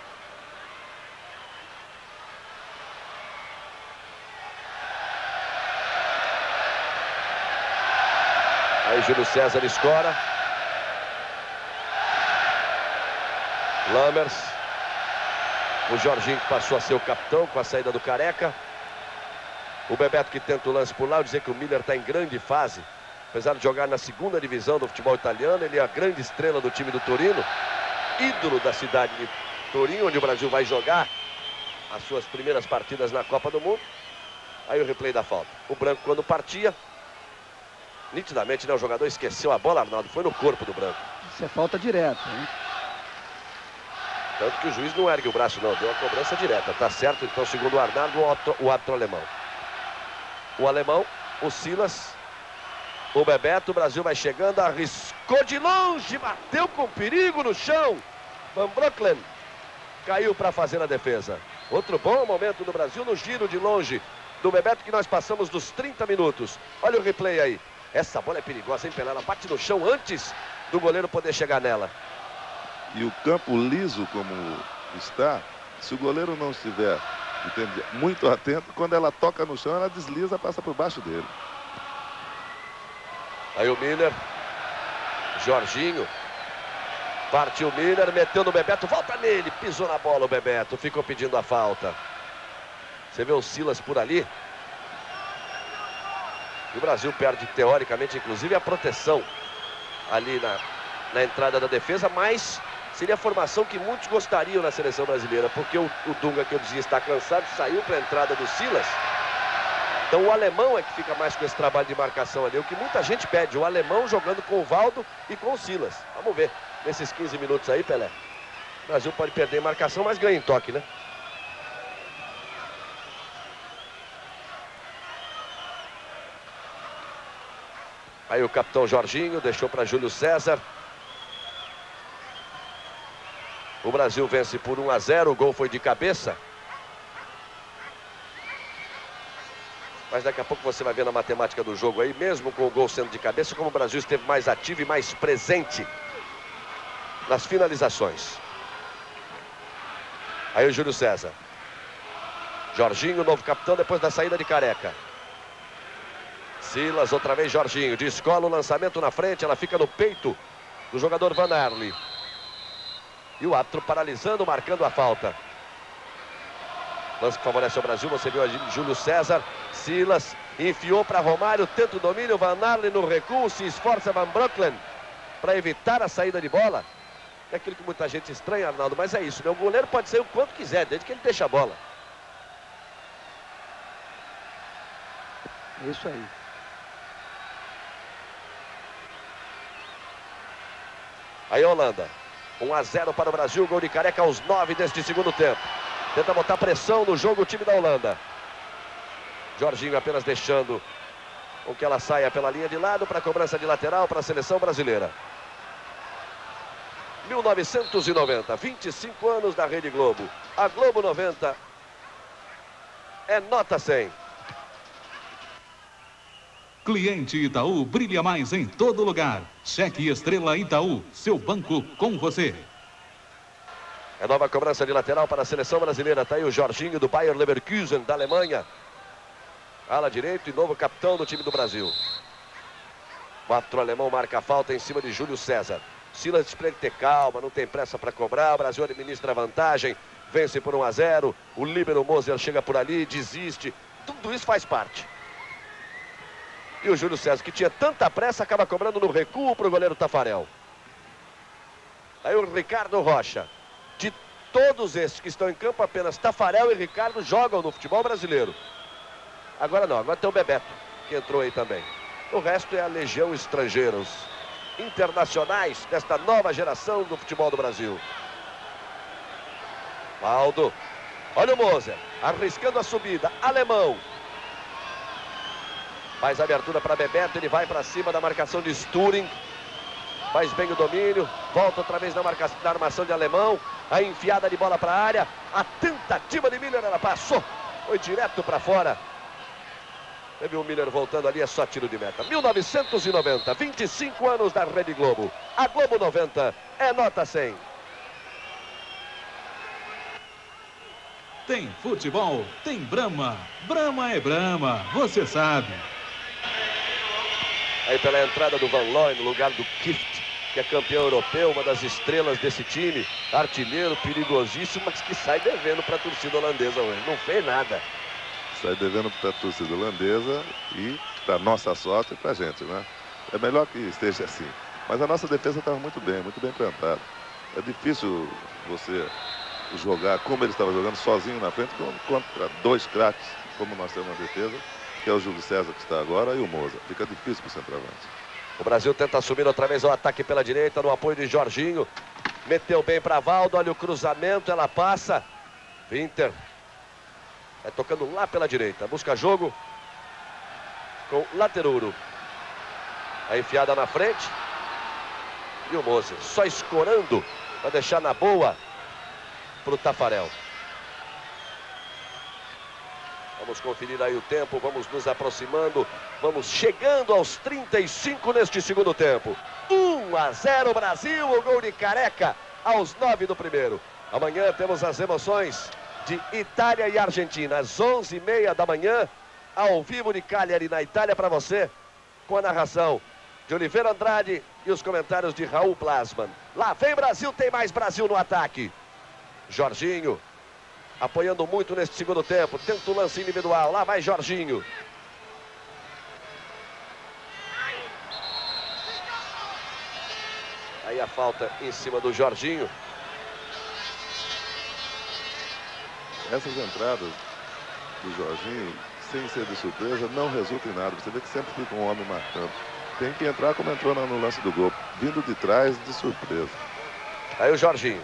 Speaker 1: Aí Júlio César escora. Lammers. O Jorginho que passou a ser o capitão com a saída do Careca. O Bebeto que tenta o lance por lá. Eu dizer que o Miller está em grande fase. Apesar de jogar na segunda divisão do futebol italiano, ele é a grande estrela do time do Torino. Ídolo da cidade de Torino, onde o Brasil vai jogar as suas primeiras partidas na Copa do Mundo. Aí o replay da falta. O Branco quando partia, nitidamente, né, o jogador esqueceu a bola, Arnaldo. Foi no corpo do Branco.
Speaker 3: Isso é falta direta, hein?
Speaker 1: Tanto que o juiz não ergue o braço, não. Deu a cobrança direta. Tá certo, então, segundo o Arnaldo, o árbitro alemão. O alemão, o Silas, o Bebeto. O Brasil vai chegando, arriscou de longe, bateu com perigo no chão. Van Breukelen caiu para fazer a defesa. Outro bom momento do Brasil no giro de longe do Bebeto, que nós passamos dos 30 minutos. Olha o replay aí. Essa bola é perigosa, hein, Pelé? Ela bate no chão antes do goleiro poder chegar nela.
Speaker 4: E o campo liso como está, se o goleiro não estiver, entende, muito atento, quando ela toca no chão, ela desliza, passa por baixo dele.
Speaker 1: Aí o Miller, Jorginho, partiu o Miller, meteu no Bebeto, volta nele, pisou na bola o Bebeto, ficou pedindo a falta. Você vê o Silas por ali. E o Brasil perde, teoricamente, inclusive, a proteção ali na entrada da defesa, mas seria a formação que muitos gostariam na seleção brasileira, porque o Dunga, que eu dizia, está cansado, saiu para a entrada do Silas. Então o alemão é que fica mais com esse trabalho de marcação ali, o que muita gente pede, o alemão jogando com o Valdo e com o Silas. Vamos ver, nesses 15 minutos aí, Pelé. O Brasil pode perder em marcação, mas ganha em toque, né? Aí o capitão Jorginho deixou para Júlio César. O Brasil vence por 1-0, o gol foi de cabeça. Mas daqui a pouco você vai ver na matemática do jogo aí, mesmo com o gol sendo de cabeça, como o Brasil esteve mais ativo e mais presente nas finalizações. Aí o Júlio César. Jorginho, novo capitão, depois da saída de Careca. Silas, outra vez Jorginho. Descola o lançamento na frente, ela fica no peito do jogador Van Arle. E o árbitro paralisando, marcando a falta. Lance que favorece o Brasil, você viu a Júlio César. Silas enfiou para Romário, tenta o domínio, Van Arle no recuo, se esforça Van Breukelen para evitar a saída de bola. É aquilo que muita gente estranha, Arnaldo, mas é isso, né? O goleiro pode sair o quanto quiser, desde que ele deixe a bola.
Speaker 3: É isso aí.
Speaker 1: Aí a Holanda, 1-0 para o Brasil, gol de Careca aos 9 deste segundo tempo. Tenta botar pressão no jogo o time da Holanda. Jorginho apenas deixando com que ela saia pela linha de lado para a cobrança de lateral para a seleção brasileira. 1990, 25 anos da Rede Globo. A Globo 90 é nota 100.
Speaker 2: Cliente Itaú brilha mais em todo lugar. Cheque Estrela Itaú, seu banco com você.
Speaker 1: É nova cobrança de lateral para a seleção brasileira. Está aí o Jorginho do Bayer Leverkusen, da Alemanha. Ala direito e novo capitão do time do Brasil. O árbitro alemão marca a falta em cima de Júlio César. Silas para ele ter calma, não tem pressa para cobrar. O Brasil administra a vantagem, vence por 1-0. O líbero Moser chega por ali, desiste. Tudo isso faz parte. E o Júlio César, que tinha tanta pressa, acaba cobrando no recuo para o goleiro Tafarel. Aí o Ricardo Rocha. De todos esses que estão em campo, apenas Tafarel e Ricardo jogam no futebol brasileiro. Agora não, agora tem o Bebeto, que entrou aí também. O resto é a legião estrangeiros internacionais desta nova geração do futebol do Brasil. Valdo. Olha o Moser, arriscando a subida. Alemão. Faz abertura para Bebeto, ele vai para cima da marcação de Sturing. Faz bem o domínio, volta outra vez na armação de Alemão. A enfiada de bola para a área. A tentativa de Miller, ela passou. Foi direto para fora. Teve o Miller voltando ali, é só tiro de meta. 1990, 25 anos da Rede Globo. A Globo 90 é nota 100.
Speaker 2: Tem futebol, tem Brahma. Brahma é Brahma, você sabe.
Speaker 1: Aí pela entrada do Van Looy no lugar do Kift, que é campeão europeu, uma das estrelas desse time. Artilheiro, perigosíssimo, mas que sai devendo para a torcida holandesa hoje. Não fez nada.
Speaker 4: Sai devendo para a torcida holandesa e, para nossa sorte, e para a gente, né? É melhor que esteja assim. Mas a nossa defesa estava muito bem plantada. É difícil você jogar como ele estava jogando, sozinho na frente, contra dois craques, como nós temos na defesa, que é o Júlio César que está agora e o Moza. Fica difícil para o centroavante.
Speaker 1: O Brasil tenta assumir outra vez o ataque pela direita, no apoio de Jorginho. Meteu bem para Valdo, olha o cruzamento, ela passa. Winter. Vai tocando lá pela direita, busca jogo com Lateruro. A enfiada na frente. E o Moser só escorando para deixar na boa para o Tafarel. Vamos conferir aí o tempo, vamos nos aproximando, vamos chegando aos 35 neste segundo tempo. 1-0 Brasil, o gol de Careca aos 9 do primeiro. Amanhã temos as emoções de Itália e Argentina, às 11h30 da manhã, ao vivo de Cagliari, na Itália, para você, com a narração de Oliveira Andrade e os comentários de Raul Plasman. Lá vem Brasil, tem mais Brasil no ataque. Jorginho, apoiando muito neste segundo tempo, tenta o lance individual, lá vai Jorginho. Aí a falta em cima do Jorginho.
Speaker 4: Essas entradas do Jorginho, sem ser de surpresa, não resultam em nada. Você vê que sempre fica um homem marcando. Tem que entrar como entrou no lance do gol, vindo de trás de surpresa.
Speaker 1: Aí o Jorginho.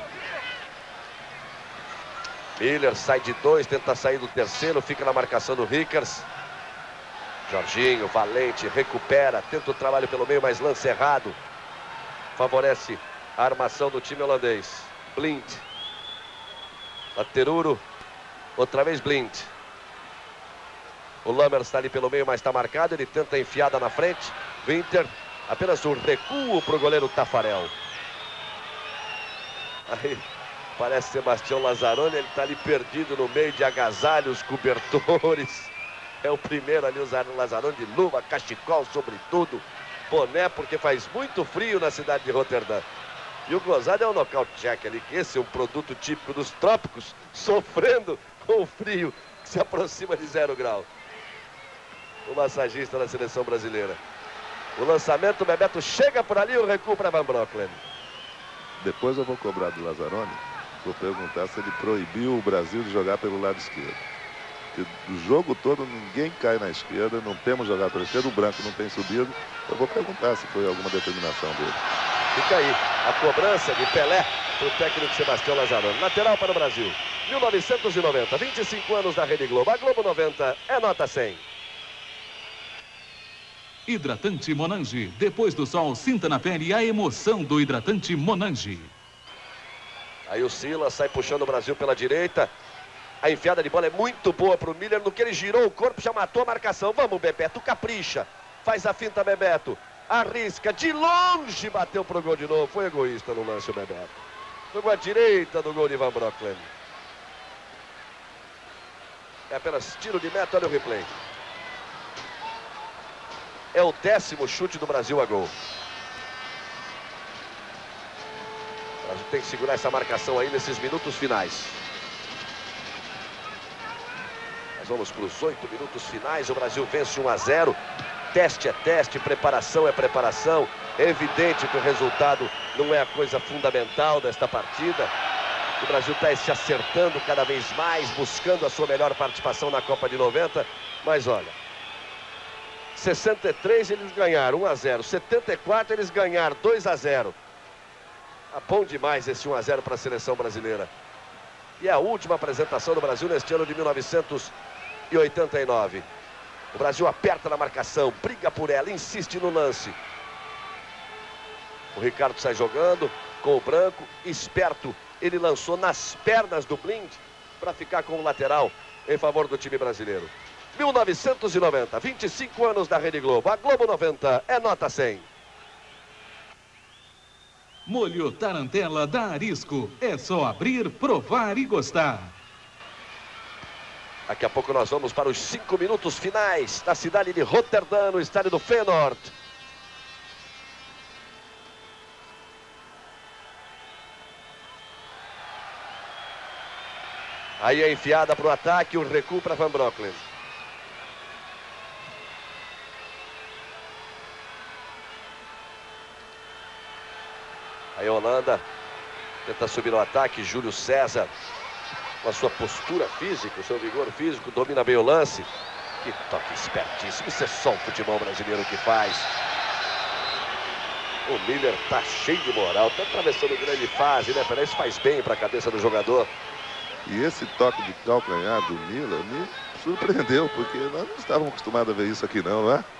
Speaker 1: Miller sai de 2, tenta sair do terceiro, fica na marcação do Rickers. Jorginho, valente, recupera, tenta o trabalho pelo meio, mas lance errado. Favorece a armação do time holandês. Blind. Lateruro. Outra vez Blind. O Lammers está ali pelo meio, mas está marcado. Ele tenta a enfiada na frente. Winter. Apenas um recuo para o goleiro Tafarel. Aí parece Sebastião Lazzaroni. Ele está ali perdido no meio de agasalhos, cobertores. É o primeiro ali usar o Lazzaroni de luva, cachecol, sobretudo. Boné, porque faz muito frio na cidade de Roterdã. E o gozado é o knockout jack ali, que esse é um produto típico dos trópicos, sofrendo com o frio que se aproxima de 0 grau. O massagista da seleção brasileira. O lançamento, o Bebeto chega por ali, o recuo para Van Broecklem.
Speaker 4: Depois eu vou cobrar do Lazzaroni, vou perguntar se ele proibiu o Brasil de jogar pelo lado esquerdo. Porque o jogo todo ninguém cai na esquerda, não temos jogado pela esquerda, o branco não tem subido. Eu vou perguntar se foi alguma determinação dele.
Speaker 1: Fica aí a cobrança de Pelé para o técnico Sebastião Lazzaroni. Lateral para o Brasil. 1990, 25 anos da Rede Globo. A Globo 90 é nota 100.
Speaker 2: Hidratante Monange. Depois do sol, sinta na pele a emoção do hidratante Monange.
Speaker 1: Aí o Silas sai puxando o Brasil pela direita. A enfiada de bola é muito boa para o Miller. No que ele girou o corpo, já matou a marcação. Vamos, Bebeto, capricha. Faz a finta, Bebeto. Arrisca, de longe, bateu pro gol de novo. Foi egoísta no lance o Bebeto. Jogou à direita do gol de Van Broecklem. É apenas tiro de meta, olha o replay. É o 10º chute do Brasil a gol. O Brasil tem que segurar essa marcação aí nesses minutos finais. Nós vamos para os 8 minutos finais. O Brasil vence 1-0. Teste é teste, preparação é preparação. É evidente que o resultado não é a coisa fundamental desta partida. O Brasil está se acertando cada vez mais, buscando a sua melhor participação na Copa de 90. Mas olha, 63 eles ganharam 1-0. 74 eles ganharam 2-0. Tá bom demais esse 1-0 para a seleção brasileira. E é a última apresentação do Brasil neste ano de 1989. O Brasil aperta na marcação, briga por ela, insiste no lance. O Ricardo sai jogando com o Branco, esperto. Ele lançou nas pernas do Blind para ficar com o lateral em favor do time brasileiro. 1990, 25 anos da Rede Globo. A Globo 90 é nota 100.
Speaker 2: Molho Tarantela da Arisco. É só abrir, provar e gostar.
Speaker 1: Daqui a pouco nós vamos para os 5 minutos finais da cidade de Roterdã, no estádio do Feyenoord. Aí a enfiada para o ataque, o recuo para Van Breukelen. Aí a Holanda tenta subir no ataque, Júlio César, com a sua postura física, o seu vigor físico, domina bem o lance. Que toque espertíssimo, isso é só o futebol brasileiro que faz. O Miller tá cheio de moral, tá atravessando grande fase, né? Parece que faz bem para a cabeça do jogador.
Speaker 4: E esse toque de calcanhar do Miller me surpreendeu, porque nós não estávamos acostumados a ver isso aqui não, né?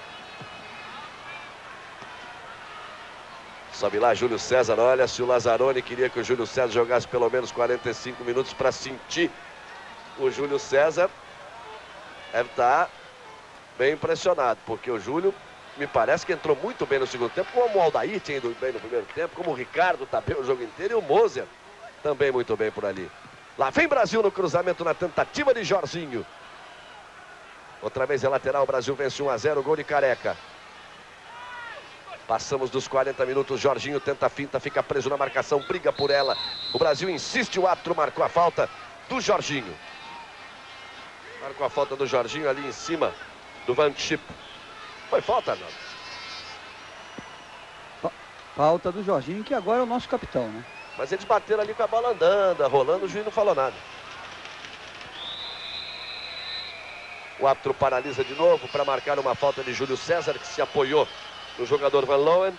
Speaker 1: Sobe lá Júlio César, olha, se o Lazzaroni queria que o Júlio César jogasse pelo menos 45 minutos para sentir o Júlio César, deve estar bem impressionado, porque o Júlio me parece que entrou muito bem no segundo tempo, como o Aldair tinha ido bem no primeiro tempo, como o Ricardo tá bem o jogo inteiro e o Moser também muito bem por ali. Lá vem Brasil no cruzamento na tentativa de Jorginho. Outra vez é lateral, o Brasil vence 1-0, gol de Careca. Passamos dos 40 minutos, Jorginho tenta a finta, fica preso na marcação, briga por ela. O Brasil insiste, o árbitro marcou a falta do Jorginho. Marcou a falta do Jorginho ali em cima do Van Schip. Foi falta, não?
Speaker 3: Falta do Jorginho, que agora é o nosso capitão, né?
Speaker 1: Mas eles bateram ali com a bola andando, rolando, o juiz não falou nada. O árbitro paralisa de novo para marcar uma falta de Júlio César, que se apoiou no jogador Van Loen.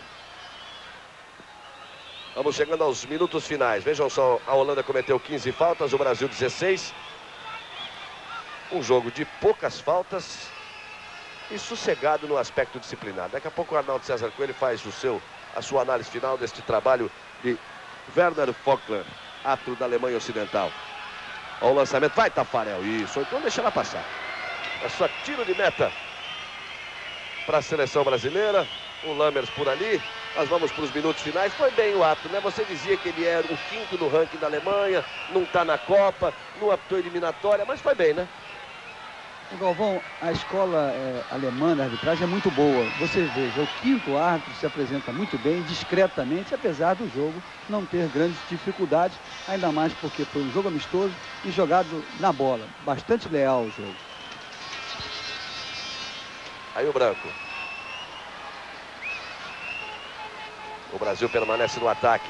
Speaker 1: Vamos chegando aos minutos finais. Vejam só, a Holanda cometeu 15 faltas, o Brasil 16. Um jogo de poucas faltas e sossegado no aspecto disciplinar. Daqui a pouco o Arnaldo César Coelho faz a sua análise final deste trabalho de Werner Voigtländer, árbitro da Alemanha Ocidental. Olha o lançamento, vai Tafarel, isso, então deixa ela passar. É só tiro de meta para a seleção brasileira. O Lammers por ali. Nós vamos para os minutos finais. Foi bem o árbitro, né? Você dizia que ele era o 5º no ranking da Alemanha, não está na Copa, não apitou eliminatória, mas foi bem, né?
Speaker 3: Galvão, a escola alemã da arbitragem é muito boa. Você veja, o 5º árbitro se apresenta muito bem, discretamente, apesar do jogo não ter grandes dificuldades, ainda mais porque foi um jogo amistoso e jogado na bola. Bastante leal o jogo.
Speaker 1: Aí o Branco. O Brasil permanece no ataque.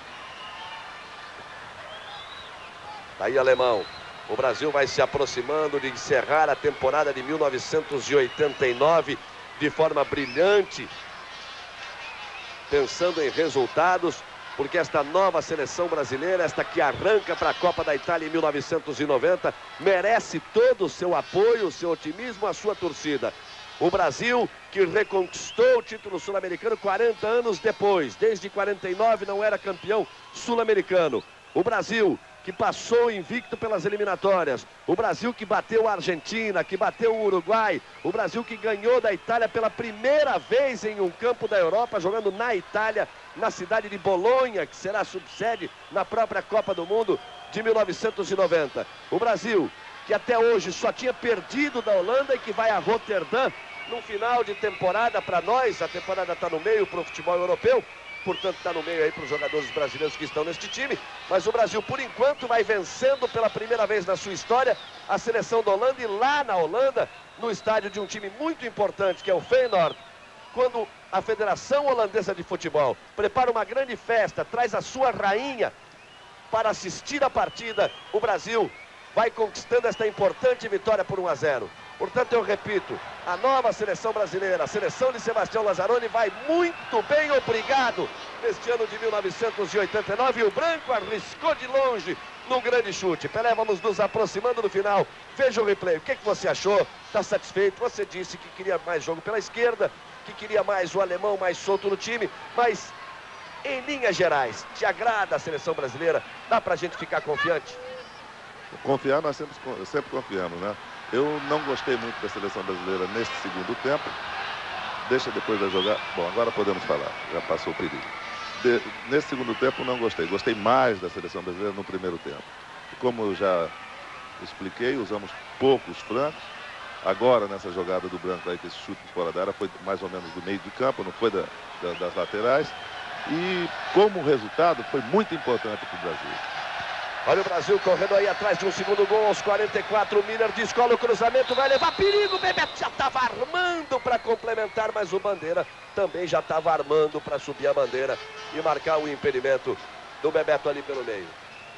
Speaker 1: Aí alemão. O Brasil vai se aproximando de encerrar a temporada de 1989 de forma brilhante, pensando em resultados, porque esta nova seleção brasileira, esta que arranca para a Copa da Itália em 1990, merece todo o seu apoio, o seu otimismo, a sua torcida. O Brasil que reconquistou o título sul-americano 40 anos depois, desde 49 não era campeão sul-americano. O Brasil que passou invicto pelas eliminatórias. O Brasil que bateu a Argentina, que bateu o Uruguai. O Brasil que ganhou da Itália pela primeira vez em um campo da Europa, jogando na Itália, na cidade de Bolonha, que será subsede na própria Copa do Mundo de 1990. O Brasil que até hoje só tinha perdido da Holanda e que vai a Roterdã no final de temporada para nós. A temporada está no meio para o futebol europeu. Portanto, está no meio aí para os jogadores brasileiros que estão neste time. Mas o Brasil, por enquanto, vai vencendo pela primeira vez na sua história a seleção da Holanda. E lá na Holanda, no estádio de um time muito importante, que é o Feyenoord, quando a Federação Holandesa de Futebol prepara uma grande festa, traz a sua rainha para assistir a partida, o Brasil vai conquistando esta importante vitória por 1-0. Portanto, eu repito, a nova seleção brasileira, a seleção de Sebastião Lazzaroni, vai muito bem, obrigado, neste ano de 1989. E o branco arriscou de longe num grande chute. Pelé, vamos nos aproximando do final. Veja o replay. O que você achou? Está satisfeito? Você disse que queria mais jogo pela esquerda, que queria mais o alemão mais solto no time, mas em linhas gerais, te agrada a seleção brasileira? Dá pra gente ficar confiante?
Speaker 4: Confiar, nós sempre confiamos, né? Eu não gostei muito da seleção brasileira neste segundo tempo. Deixa depois de jogar. Bom, agora podemos falar. Já passou o perigo. Nesse segundo tempo não gostei. Gostei mais da seleção brasileira no primeiro tempo. Como eu já expliquei, usamos poucos francos. Agora, nessa jogada do branco aí, que esse chute fora da área foi mais ou menos do meio de campo, não foi das laterais. E como resultado, foi muito importante para o Brasil.
Speaker 1: Olha o Brasil correndo aí atrás de um segundo gol aos 44. Miller descola o cruzamento, vai levar perigo. Bebeto já estava armando para complementar, mas o Bandeira também já estava armando para subir a bandeira e marcar o impedimento do Bebeto ali pelo meio.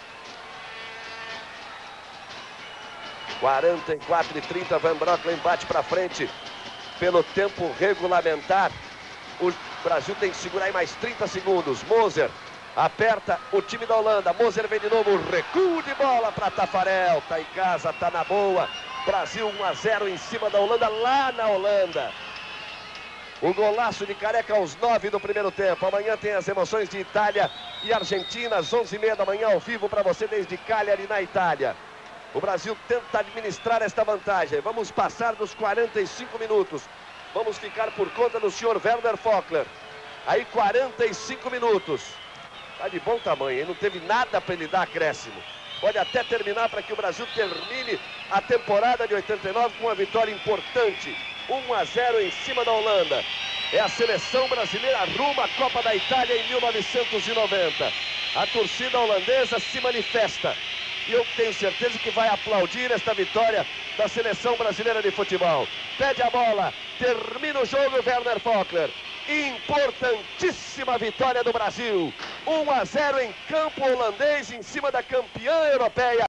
Speaker 1: 44:30, Van Bronckhorst bate para frente pelo tempo regulamentar. O Brasil tem que segurar aí mais 30 segundos. Moser aperta o time da Holanda. Moser vem de novo. Recuo de bola para Tafarel. Tá em casa, tá na boa. Brasil 1-0 em cima da Holanda, lá na Holanda. O golaço de Careca aos 9 do primeiro tempo. Amanhã tem as emoções de Itália e Argentina, às 11h30 da manhã, ao vivo para você desde Cagliari, na Itália. O Brasil tenta administrar esta vantagem. Vamos passar dos 45 minutos. Vamos ficar por conta do senhor Werner Fockler. Aí 45 minutos. Tá de bom tamanho, hein? Não teve nada para ele dar acréscimo. Pode até terminar para que o Brasil termine a temporada de 89 com uma vitória importante. 1-0 em cima da Holanda. É a seleção brasileira rumo à Copa da Itália em 1990. A torcida holandesa se manifesta. E eu tenho certeza que vai aplaudir esta vitória da seleção brasileira de futebol. Pede a bola, termina o jogo Werner Fockler. Importantíssima vitória do Brasil. 1-0 em campo holandês em cima da campeã europeia.